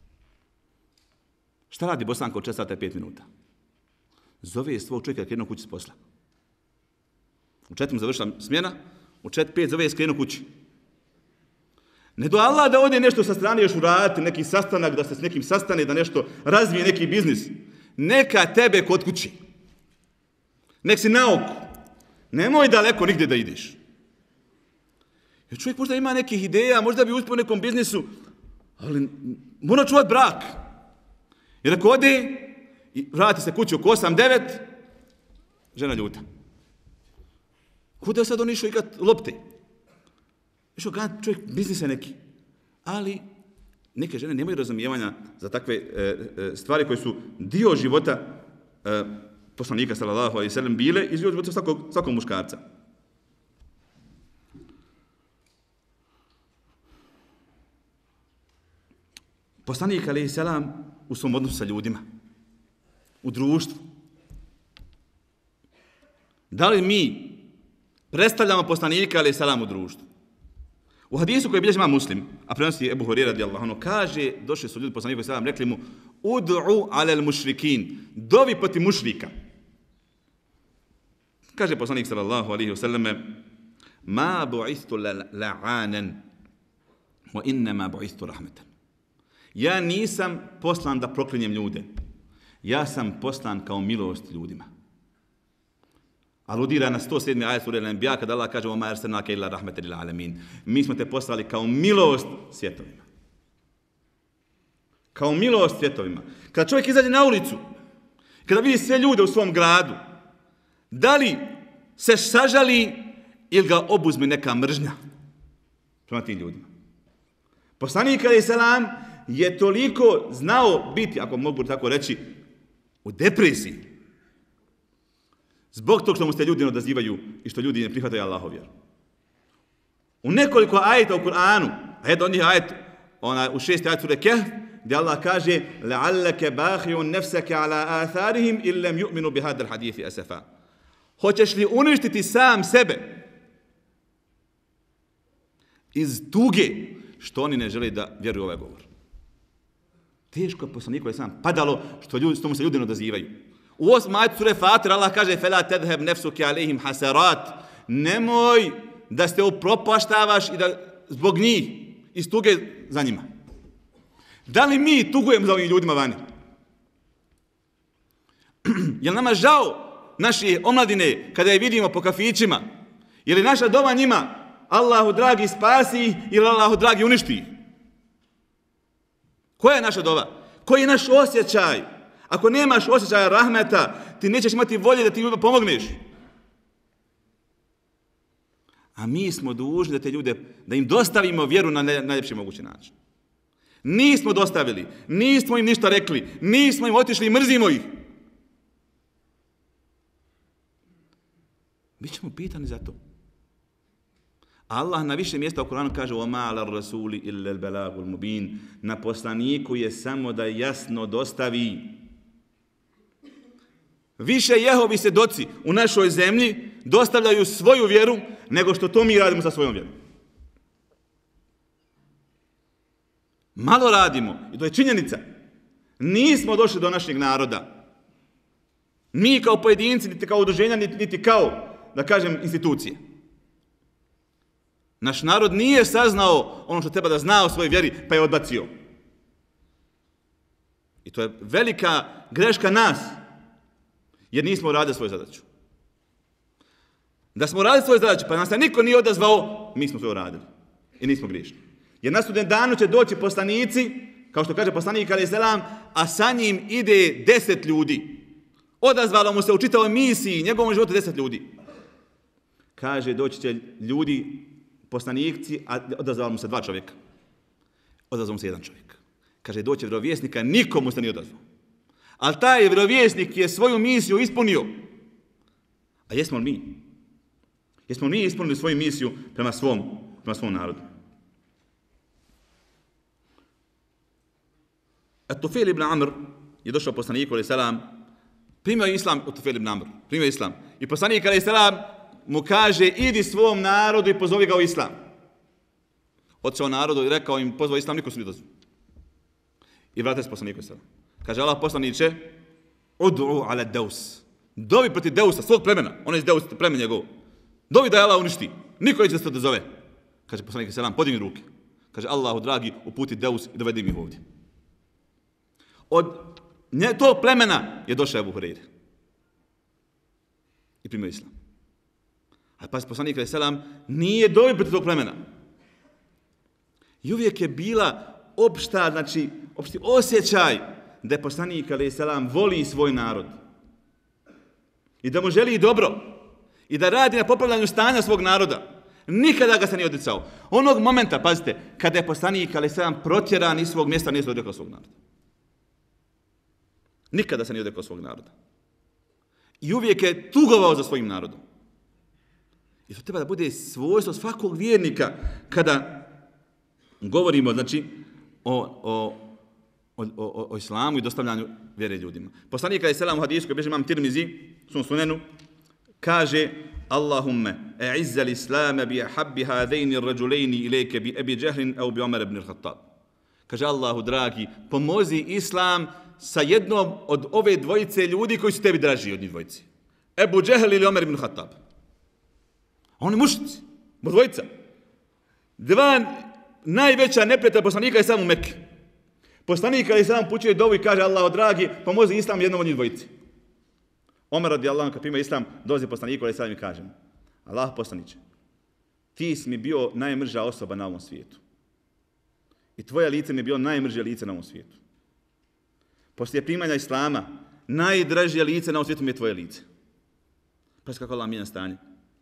Šta radi Bosanka od 4 sata i 5 minuta? Zove svog čovjeka krenuo kući s posla. U 4 mu završila smjena, u 4-5 zove krenuo kući. Ne do Allah da ode nešto sa strane još uraditi, neki sastanak, da se s nekim sastane, da nešto razvije neki biznis. Neka tebe kod kući. Nek si na oku. Nemoj daleko nigdje da ideš. Jer čovjek možda ima nekih ideja, možda bi uspio u nekom biznisu, ali mora čuvati brak. Jer ako ode i vrati se kući oko 8-9, žena ljuta. Kuda je sad on išao igrat lopte? Išao gledati čovjek biznise neki. Ali neke žene nemaju razumijevanja za takve stvari koje su dio života poslanika sallallahu alejhi ve sellem bile i dio života svakog muškarca. Poslanik alejhi selam u svom odnosu sa ljudima, u društvu. Da li mi predstavljamo poslanika alejhi selam u društvu? U hadisu koji bilježi Imam Muslim, a prenosi Ebu Hurajra radijallahu anhu, kaže, došli su ljudi poslanika alejhi selam, rekli mu: "Ud'u alel mušrikin", dovi protiv mušrika. Kaže poslanik sallallahu alejhi ve selleme: "Ma bu'istu la'anan, wa innama bu'istu rahmatan." Ja nisam poslan da proklinjem ljude. Ja sam poslan kao milost ljudima. Aludira na 107. ajet sure Al-Anbiya kada Allah kaže: "Wa ma arsalnaka illa rahmatan lil alamin." Mi smo te poslali kao milost svjetovima. Kao milost svjetovima. Kada čovjek izađe na ulicu, kada vidi sve ljude u svom gradu, da li se sažali ili ga obuzme neka mržnja prema tim ljudima? Poslanik alejhi selam je toliko znao biti, ako mogu tako reći, u depresiji. Zbog toga što mu se ljudi odazivaju i što ljudi ne prihvataju Allahov vjeru. U nekoliko ajeta u Kur'anu, a jedan od njih ajet, u 6. ajet sure Kehf, gdje Allah kaže: "La'allaka bakhiyun nafsaka ala atharihim in lam yu'minu bihadha al-hadith asafa." Hoćeš li uništiti sam sebe iz tuge što oni ne žele da vjeruju u ovaj govor? Teško je poslaniku alejhi selam padalo što mu se ljudi ne odazivaju. U 8. ajetu sure Fatir Allah kaže: "Fela tadhhab nafsuka alejhim hasarat." Nemoj da se upropaštavaš i da zbog njih iz tuge za njima. Da li mi tugujemo za ovim ljudima vani? Je li nama žao naše omladine kada je vidimo po kafićima? Je li naša dova njima: "Allahu dragi spasi" ili "Allahu dragi uništi"? Koja je naša dova? Koji je naš osjećaj? Ako nemaš osjećaja rahmeta, ti nećeš imati volje da ti ljudima pomogneš. A mi smo dužni da te ljude, da im dostavimo vjeru na najljepši mogući način. Nismo dostavili, nismo im ništa rekli, nismo im otišli i mrzimo ih. Bićemo pitani za to. Allah na više mjesta u Kur'anu kaže: "Wa ma 'ala ar-rasuli illa al-balagul mubin." Na poslaniku je samo da jasno dostavi. Više Jehovi svjedoci u našoj zemlji dostavljaju svoju vjeru nego što to mi radimo sa svojom vjerom. Malo radimo, i to je činjenica. Nismo došli do našeg naroda. Mi kao pojedinci, niti kao udruženja, niti kao, da kažem, institucije. Naš narod nije saznao ono što treba da zna o svojoj vjeri, pa je odbacio. I to je velika greška nas, jer nismo uradili svoju zadaću. Da smo uradili svoju zadaću, pa nam se niko nije odazvao, mi smo sve uradili. I nismo griješni. Jer na sudnjem danu će doći poslanici, kao što kaže poslanik alejhi selam, a sa njim ide 10 ljudi. Odazvalo mu se u čitavoj misiji, njegovom životu 10 ljudi. Kaže, doći će ljudi, poslanici, a odazvalo mu se 2 čovjeka. Odazvalo mu se 1 čovjek. Kaže, doći vjerovjesnika, nikomu se nije odazvao. Ali taj vjerovjesnik je svoju misiju ispunio. A jesmo li mi? Jesmo li mi ispunili svoju misiju prema svom narodu? Tufel ibn Amr je došao poslaniku alejhi selam, primio islam od Tufel ibn Amr, primio islam. I poslanik alejhi selam mu kaže, idi svom narodu i pozovi ga u islam. Otišao narodu i rekao im, pozvao islam, niko se nije odazvao. I vratio se poslaniku alejhi selam. Kaže, Allah poslaniče, ud'u ala Deus. Dovi protiv Deusa, svog plemena, on je iz Deus, plemen njegov. Dovi da je Allah uništi, niko neće da se odazove. Kaže poslanik alejhi selam, podigni ruke. Kaže, Allahu dragi, uputi Deus i dovedi mi ovdje. Od tog plemena je došao Ebu Hureyre. I primio islam. A pa poslanik alejhi selam nije dovio protiv tog plemena. I uvijek je bila opšti osjećaj da je poslanik alejhi selam voli svoj narod. I da mu želi dobro. I da radi na popravljanju stanja svog naroda. Nikada ga se nije odricao. Onog momenta, pazite, kada je poslanik alejhi selam protjeran iz svog mjesta, nije se odrekao svog naroda. Nikada se nije odrekao svog naroda. I uvijek je tugovao za svojim narodom. I to treba da bude svojstvo svakog vjernika kada govorimo, znači, o islamu i dostavljanju vjere ljudima. Poslanik alejhi selam u hadisu koji bilježi imam Tirmizi, svom sunenu, kaže, Allahumme e'izzal islame bi ahabbi hadejni rađulejni ilike bi Ebi Džehlin au bi Omer ibn al-Khattab. Kaže, Allahu dragi, pomozi islam sa jednom od ove dvojice ljudi koji su tebi draži od njih dvojice. Ebu Džehl ili Omer ibn Khattab. Oni mušnici, dvojica. 2 najveća neprijatelja poslanika je samo u Mekke. Poslanik alejhi selam pućuje dovu i kaže, Allahu dragi, pomozi islam jednom od njih dvojice. Omer radijallahu anhu kad prima islam, dolazi poslaniku alejhi selam i kaže, Allah poslaniče, ti si mi bio najmrža osoba na ovom svijetu. I tvoje lice mi je bilo najmrže lice na ovom svijetu. Poslije primanja islama, najdražije lice na ovom svijetu mi je tvoje lice. Pa kako Allah mijenja stanje.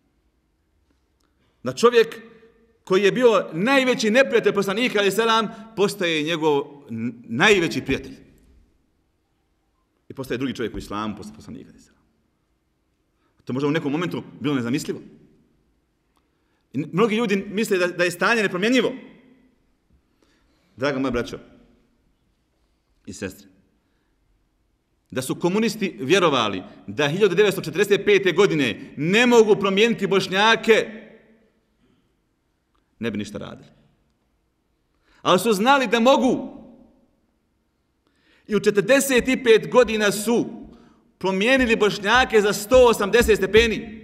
Da čovjek koji je bio najveći neprijatelj poslanika alejhi selam postaje njegov najveći prijatelj. I postaje drugi čovjek u islamu posle poslanika alejhi selam. To možda u nekom momentu bilo nezamislivo. I mnogi ljudi misle da je stanje nepromjenjivo. Draga moja braćo i sestre, da su komunisti vjerovali da 1945. godine ne mogu promijeniti Bošnjake, ne bi ništa radili. Ali su znali da mogu. I u 45 godina su promijenili Bošnjake za 180 stepeni.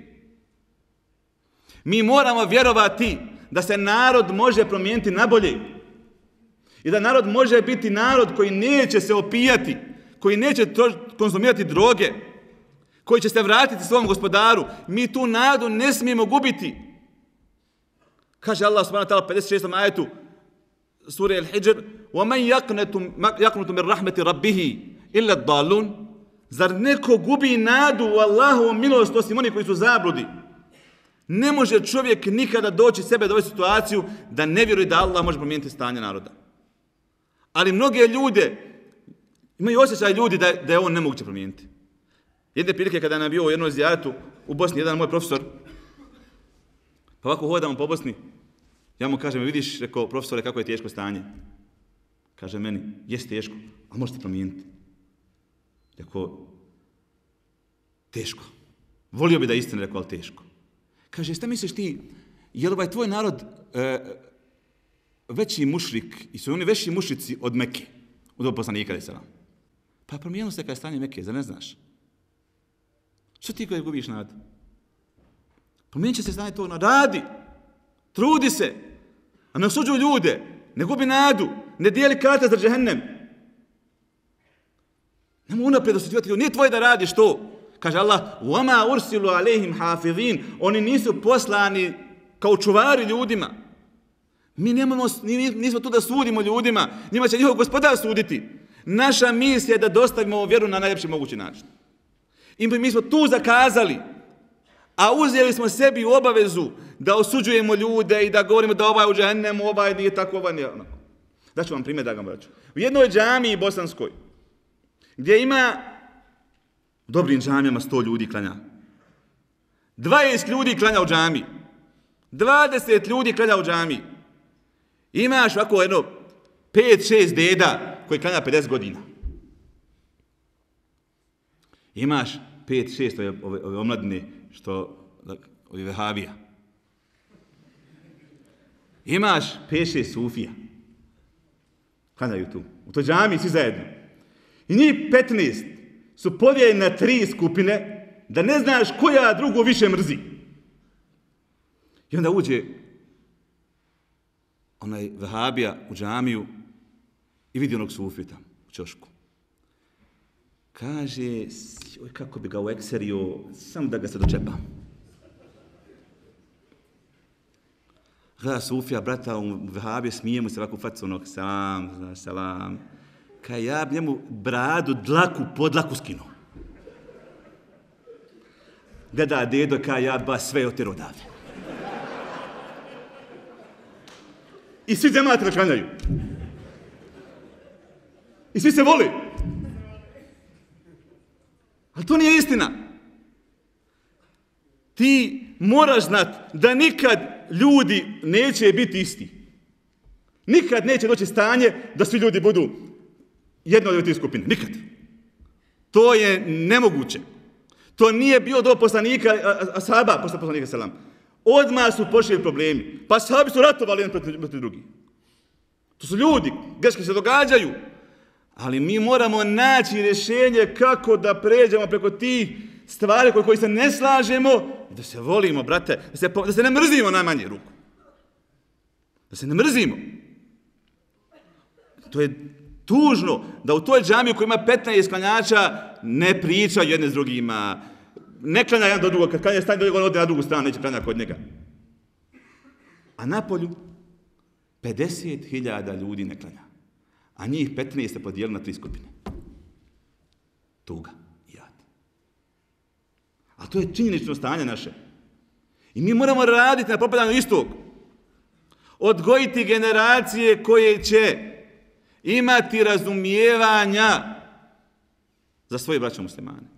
Mi moramo vjerovati da se narod može promijeniti na bolje. I da narod može biti narod koji neće se opijati, koji neće konzumirati droge, koji će se vratiti svom gospodaru. Mi tu nadu ne smijemo gubiti. Kaže Allah subhanahu wa ta'ala 56. ajetu sure Al-Hijr, وَمَنْ يَقْنُتُ مِنْ رَحْمَةِ رَبِّهِ إِلَّا الضَّالُونَ. Zar neko gubi nadu u Allahovu milost osim oni koji su zabludi? Ne može čovjek nikada doći sebe do ove situaciju da ne vjeruje da Allah može promijeniti stanje naroda. Ali mnoge ljude, imaju osjećaj ljudi da je on nemoguće promijeniti. Jedne prilike kada nam bio u jednoj zijaretu u Bosni, jedan moj profesor, pa ovako hodamo po Bosni, ja mu kažem, vidiš, rekao, profesore, kako je teško stanje. Kaže meni, jest teško, ali možete promijeniti. Rekao, teško. Volio bi da je istina, rekao, ali teško. Kaže, šta misliš ti, je li ovaj tvoj narod veći mušrik, i su oni veći mušrici od Mekke, od ovog poslanika, alejhi selam? Pa promijenilo se kada je stanje Mekke, zar ne znaš? Što ti koji gubiš nadu? Promijenit će se stanje toga, radi, trudi se, a ne osuđuj ljude, ne gubi nadu, ne dijeli karte za džehennem. Nemoj unaprijed osuđivati ljudi, nije tvoje da radiš to. Kaže Allah, وَمَا أُرْسِلُوا عَلَيْهِمْ حَافِظِينَ. Oni nisu poslani kao čuvari ljudima. Mi nismo tu da sudimo ljudima, njima će njihov gospodar suditi. Naša misija je da dostavimo ovu vjeru na najljepši mogući način. I mi smo tu zakazali, a uzeli smo sebi u obavezu da osuđujemo ljude i da govorimo da ovaj u džehennemu, ovaj nije tako, ovaj nije onako. Daću vam primjer, da ga vraću. U jednoj džamiji bosanskoj, gdje ima u dobrim džamijama 100 ljudi klanja. 20 ljudi klanja u džamiji. 20 ljudi klanja u džamiji. Imaš ovako jedno 5-6 deda koji klanja 50 godina. Imaš 5-6 ove omladine što ovi vehabija. Imaš 5-6 sufija. Klanjaju tu. U toj džamiji svi zajedno. I njih 15 su podijeljeni na 3 skupine da ne znaš koja drugo više mrzi. I onda uđe onaj vehabija u džamiju i vidi onog sufiju tamo u ćošku. Kaže, kako bi ga uekserio, samo da ga se dočepam. Gleda sufija, brata, u vehabije, smije mu se ovako facu onog, salam. Kaj ja bi njemu bradu, dlaku, pod dlaku skinuo. Gleda dedo, kaj ja ba sve otero odavde. I svi džemati naklanjaju. I svi se voli. Ali to nije istina. Ti moraš znati da nikad ljudi neće biti isti. Nikad neće doći stanje da svi ljudi budu jedno od ove 3 skupine. Nikad. To je nemoguće. To nije bilo do poslanika, ashaba, posle poslanika selam. Odmah su počeli problemi. Pa ashabi su ratovali jedan protiv drugi. To su ljudi, greške se događaju. Ali mi moramo naći rješenje kako da pređemo preko tih stvari koji se ne slažemo, da se volimo, brate, da se ne mrzimo najmanje ruku. Da se ne mrzimo. To je tužno da u toj džamiji koja ima 15 klanjača ne pričaju jedne s drugima. Ne klanja jedan do drugog, kad klanja stanje do njega, on ode na drugu stranu, neće klanja kod njega. A napolju 50.000 ljudi ne klanja. A njih 15 se podijeli na 3 skupine. Tuga i jad. A to je činjenično stanje naše. I mi moramo raditi na propadanju istog. Odgojiti generacije koje će imati razumijevanja za svoje braće muslimane.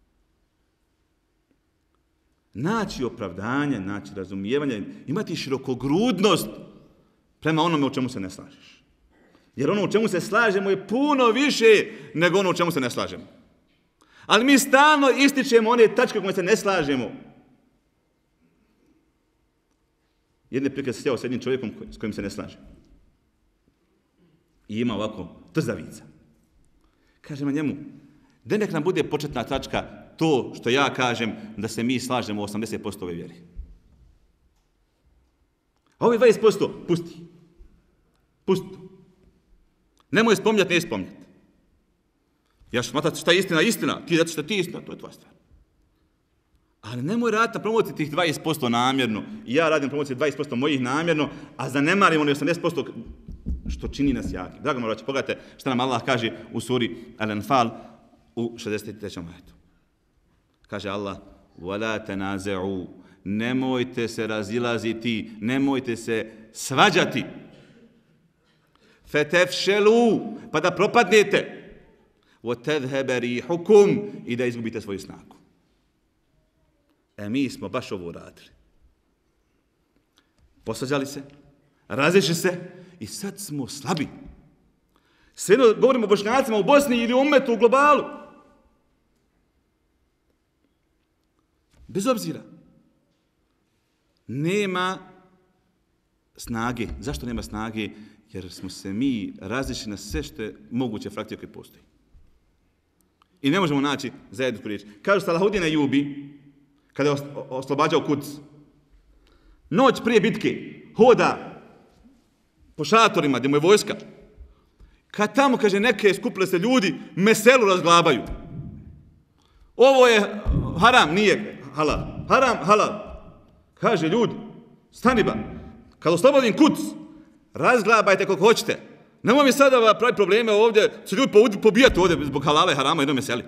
Naći opravdanje, naći razumijevanje, imati širokogrudnost prema onome u čemu se ne slažeš. Jer ono u čemu se slažemo je puno više nego ono u čemu se ne slažemo. Ali mi stalno ističemo one tačke u kojima se ne slažemo. Jedne prilike se sjeo s jednim čovjekom s kojim se ne slažem. I ima ovako trzavica. Kažem njemu, da nek nam bude početna tačka to što ja kažem da se mi slažemo u 80% ove vjeri. A ovi 20% pusti. Pusti. Nemoj spominjati, ne spominjati. Ja ću smatrati šta je istina, istina. Ti zato što ti istina, to je tvoja stvar. Ali nemoj raditi na promociji tih 20% namjerno. I ja radim na promociji 20% mojih namjerno, a zanemarim ono 80% što čini nas jaki. Drago moraći, pogledajte šta nam Allah kaže u suri Al-Anfal u 63. ajetu. Kaže Allah, وَلَا تَنَازَعُوا, nemojte se razilaziti, nemojte se svađati. فَتَفْشَلُوا, pa da propadnete. وَتَذْهَبَ رِيحُكُمْ, i da izgubite svoju snagu. Mi smo baš ovo radili. Posvađali se, razišli se i sad smo slabi. Svejedno govorimo o Bošnjacima u Bosni ili umetu u globalu. Bez obzira. nema snage. Zašto nema snage? Jer smo se mi različili na sve što je moguće frakcije koje postoji. I ne možemo naći zajedničku riječ. Kažu Salahudin Ejubi, kada je oslobađao Kuds, noć prije bitke hoda po šatorima gdje mu je vojska. Kad tamo, kaže, neke skupile se ljudi, meselu razglabaju. Ovo je haram, nije halal. Haram, halal. Kaže, ljudi, stani ba. Kad oslobodim Kuds, razglabajte kako hoćete. Nemoj mi sada pravi probleme ovdje, se ljudi pobijati ovdje zbog halala i harama jednoj meseli.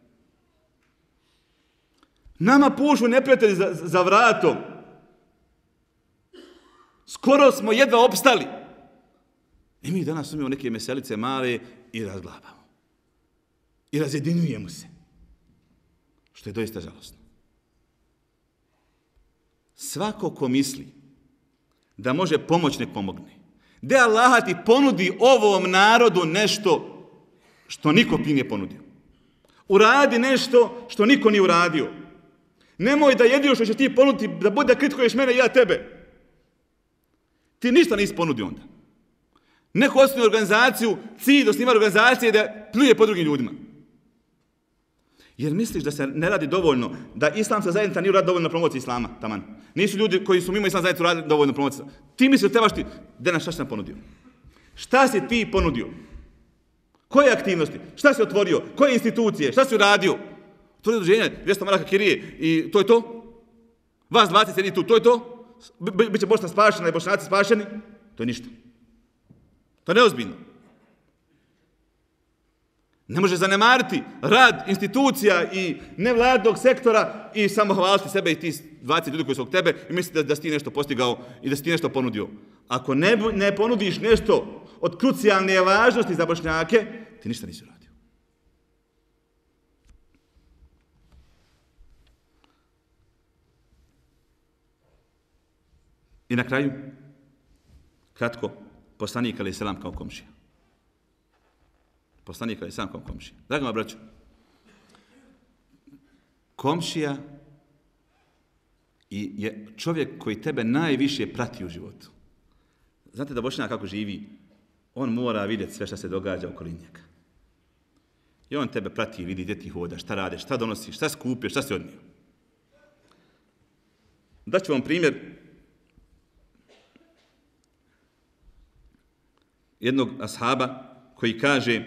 Nama pušu neprijatelji za vratom. Skoro smo jedva opstali. I mi danas imamo neke meselice male i razglabamo. I razjedinjujemo se. Što je doista žalosno. Svako ko misli da može pomoći, nek pomogne. Da Allah ti ponudi ovom narodu nešto što niko ti nije ponudio. Uradi nešto što niko nije uradio. Nemoj da jedino što će ti ponuditi da bude kritikuješ mene i ja tebe. Ti ništa nisi ponudio onda. Neko osnuje organizaciju, cilj osniva organizacije da pljuje po drugim ljudima. Jer misliš da se ne radi dovoljno, da islamska zajednica nije uradila dovoljno na promociji islama, taman. Nisu ljudi koji su mimo islamske zajednice uradili dovoljno na promociji. Ti misliš da trebaš ti, šta si nam ponudio? Šta si ti ponudio? Koje aktivnosti? Šta si otvorio? Koje institucije? Šta si uradio? Otvorio udruženje, 200 maraka kirije i to je to? Vas 20 sjedi tu, to je to? Biće Bosna spašena i Bošnjaci spašeni? To je ništa. To je neozbiljno. Ne može zanemariti rad institucija i nevladnog sektora i samo hvaliti sebe i ti 20 ljudi koji su oko tebe i misliti da si ti nešto postigao i da si ti nešto ponudio. Ako ne ponudiš nešto od krucijalne važnosti za Bošnjake, ti ništa nisi uradio. I na kraju, kratko, poslanik alejhi selam kao komšija. Poslanik alejhi selam kao komšija. Draga moja braćo, komšija je čovjek koji tebe najviše prati u životu. Znate da Bošnjak kako živi, on mora vidjeti sve što se događa oko njega. I on tebe prati i vidi gdje ti hodaš, šta radiš, šta donosiš, šta skupio, šta si odnio. Daću vam primjer jednog ashaba koji kaže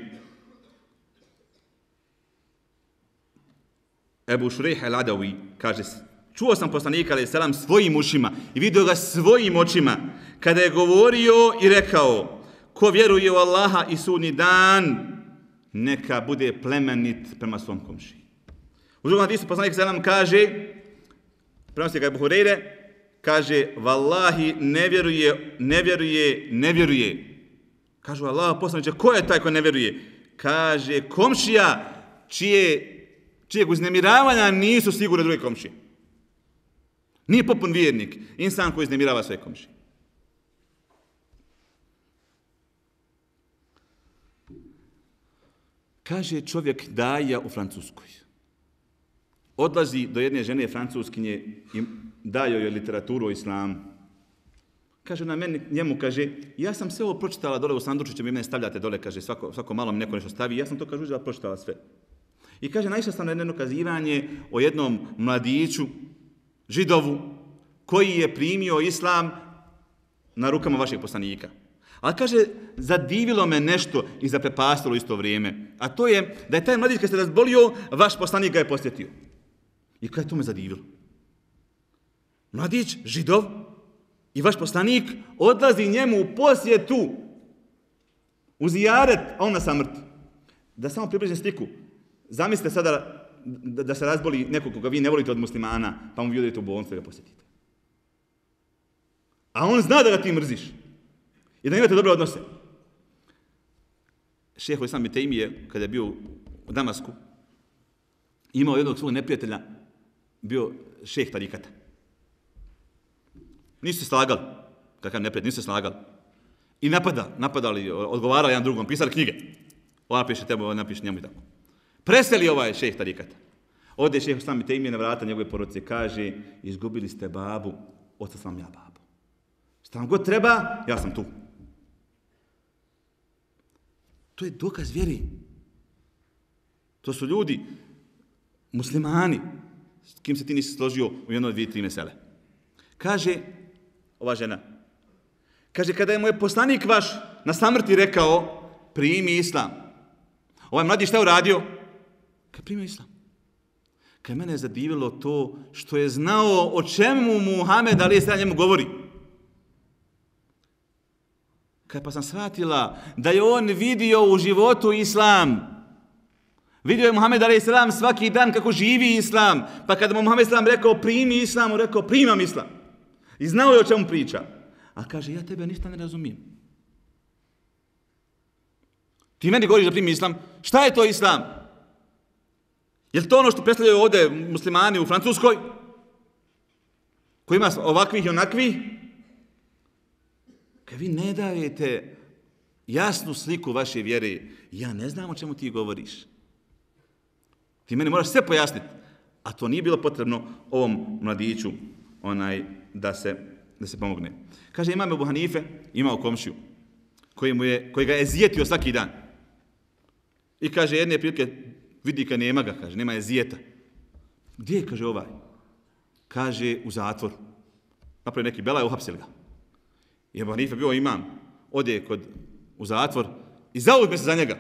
Ebu Šurejh el-Adawi, kaže, čuo sam poslanika alejhi selam svojim ušima i vidio ga svojim očima kada je govorio i rekao, ko vjeruje u Allaha i sudnji dan, neka bude plemenit prema svom komšiji. U drugom hadisu poslanik selam kaže, prenosi ga Ebu Hureyre, kaže, vallahi ne vjeruje. Kažu Allah poslaniče, ko je taj ko ne vjeruje? Kaže, komšija čijeg uznemiravanja nisu sigurne druge komšije. Nije popun vjernik, insan koji uznemirava svoje komšije. Kaže čovjek daja u Francuskoj. Odlazi do jedne žene francuskinje i daje joj literaturu o islamu. Kaže na meni, njemu kaže, ja sam sve ovo pročitala dole u sandučiću, mi mene stavljate dole, kaže, svako malo mi neko nešto stavi, ja sam to, kaže, uzela, pročitala sve. I kaže, naišla sam na jedno kazivanje o jednom mladiću, Židovu, koji je primio islam na rukama vašeg poslanika. Ali kaže, zadivilo me nešto i zaprepastilo u isto vrijeme. A to je da je taj mladić kad se razbolio, vaš poslanik ga je posjetio. I kada je to me zadivilo? Mladić, Židov, i vaš poslanik odlazi njemu u posjetu, u zijaret, a on na samrti. Da samo približim sliku. Zamislite sada da se razboli nekog koga vi ne volite od muslimana, pa mu vi odete u bolnicu da ga posjetite. A on zna da ga ti mrziš. I da imate dobre odnose. Šejh Islam ibn Tejmije, kada je bio u Damasku, imao jednog svog neprijatelja, bio šejh tarikata. Nisu se slagali, kakav neprijatelj, nisu se slagali. I napadali, odgovarali jedan drugom, pisali knjige. Ova piše tebe, ova napiše njemu i tako. Preseli ovaj šejh tarikata. Ode šejh Islam ibn Tejmije na vrata njegove porodice, kaže, izgubili ste babu, otac sam ja babo. Šta vam god treba, ja sam tu. To je dokaz vjeri. To su ljudi, muslimani, s kim se ti nisi složio u jednoj, dvije, tri mesele. Kaže ova žena, kaže, kada je moj poslanik vaš na samrti rekao, primi islam. Ovaj mladi šta je uradio? Kad primio islam. Kad mene je zadivilo to što je znao o čemu Muhammed ali je njemu govori. Kad pa sam shvatila da je on vidio u životu islam. Vidio je Muhammed a.s. svaki dan kako živi islam. Pa kada mu Muhammed a.s. rekao primi islam, on rekao primam islam. I znao je o čemu priča. A kaže, ja tebe ništa ne razumijem. Ti meni govoriš da primi islam. Šta je to islam? Je li to ono što predstavljaju ovdje muslimani u Francuskoj? Koji ima ovakvih i onakvih? Kad vi ne dajete jasnu sliku vaše vjere, ja ne znam o čemu ti govoriš. Ti meni moraš sve pojasniti. A to nije bilo potrebno ovom mladiću da se pomogne. Kaže, imam Ebu Hanife, imao komšiju, koji ga je zijetio svaki dan. I kaže, jedne prilike vidi kad nema ga, kaže, nema je zijeta. Gdje je, kaže, ovaj? Kaže, u zatvoru. Napravi neki belaj, uhapsili ga. I Ebu Hanife bio imam, ode u zatvor i zauzme se za njega.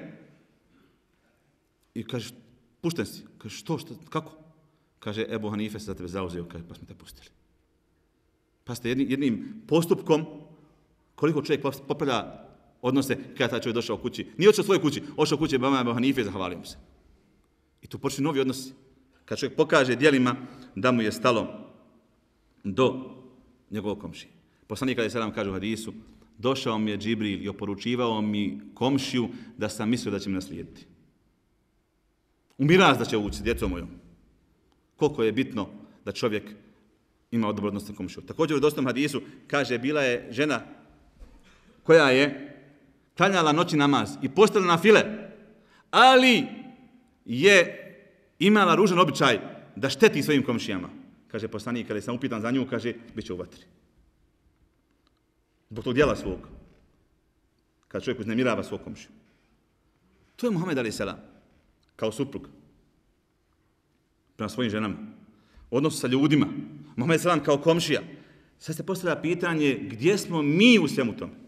I kaže, pušten si. Kaže, što, kako? Kaže, Ebu Hanife se za tebe zauzeo, kaže, pa smo te pustili. Pa ste jednim postupkom, koliko čovjek popravlja odnose kada taj čovjek došao kući. Nije otišao svojoj kući, otišao kući Ebu Hanife i zahvalio mu se. I tu počne novi odnosi. Kad čovjek pokaže djelima da mu je stalo do njegovog komšije. Poslanik alejhi selam kaže u hadisu, došao mi je Džibril i oporučivao mi komšiju da sam mislio da će me naslijediti. Umiraz da će ući s djecom mojom. Koliko je bitno da čovjek ima dobar odnos sa komšijom. Također u dostojnom hadisu kaže, bila je žena koja je klanjala noći namaz i postala na file, ali je imala ružan običaj da šteti svojim komšijama. Kaže poslanik, kada sam upitan za nju, kaže, bit će u vatri. Zbog tog djela svog. Kad čovjek uznemirava svog komšiju. To je Muhammed a.s. kao suprug. Prema svojim ženama. U odnosu sa ljudima. Muhammed a.s. kao komšija. Sad se postavlja pitanje, gdje smo mi u svemu tome?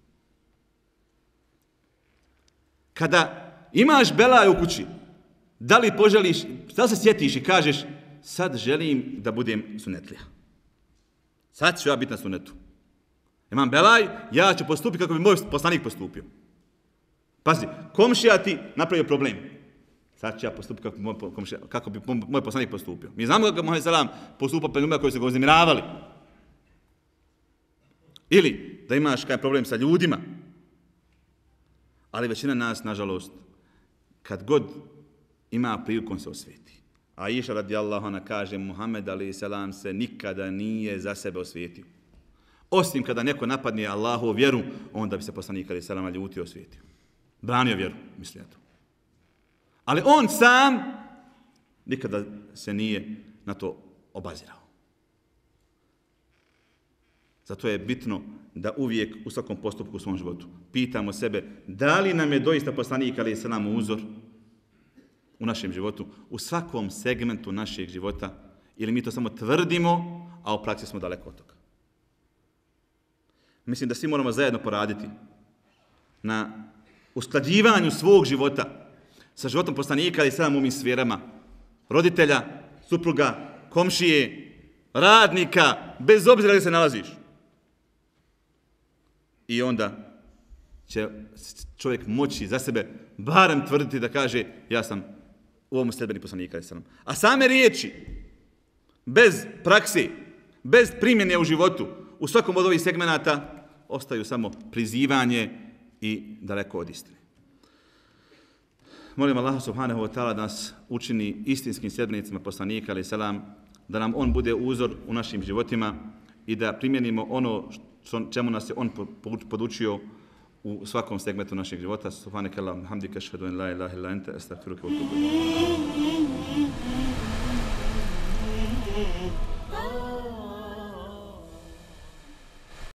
Kada imaš belaj u kući, da li poželiš, da li se sjetiš i kažeš, sad želim da budem sunetlija. Sad ću ja biti na sunetu. Imam belaj, ja ću postupiti kako bi moj poslanik postupio. Pazi, komšija ti napravio problem. Sad ću ja postupiti kako bi moj poslanik postupio. Mi znamo kako Muhammed selam postupao prema ljudima koji su ga uznemiravali. Ili da imaš kaj problem sa ljudima. Ali većina nas, nažalost, kad god ima priliku, on se osvijeti. A Iša radijallahu anha kaže, Muhammed a.s. se nikada nije za sebe osvijetio. Osim kada neko napadne Allahovu vjeru, onda bi se poslanik a.s. ljutio osvijetio. Branio vjeru, misli ja to. Ali on sam nikada se nije na to obazirao. Zato je bitno da uvijek u svakom postupku u svom životu pitamo sebe da li nam je doista poslanik a.s. uzor u našem životu, u svakom segmentu našeg života, ili mi to samo tvrdimo, a u praksi smo daleko od toga. Mislim da svi moramo zajedno poraditi na usklađivanju svog života sa životom poslanika ali sada u ovim sferama. Roditelja, supruga, komšije, radnika, bez obzira gdje se nalaziš. I onda će čovjek moći za sebe barem tvrditi da kaže ja sam u ovom sledbeni poslanika. A same riječi, bez prakse, bez primjene u životu, u svakom od ovih segmenata, ostaju samo prizivanje i daleko od istine. Molim Allah subhanahu wa ta'ala da nas učini istinskim sljedbenicima poslanika, alaih salam, da nam on bude uzor u našim životima i da primjenimo ono čemu nas je on podučio u svakom segmentu našeg života. Subhanaka Allahumma hamdika ashhadu an la ilaha illa anta astaghfiruka wa atubu ilaik.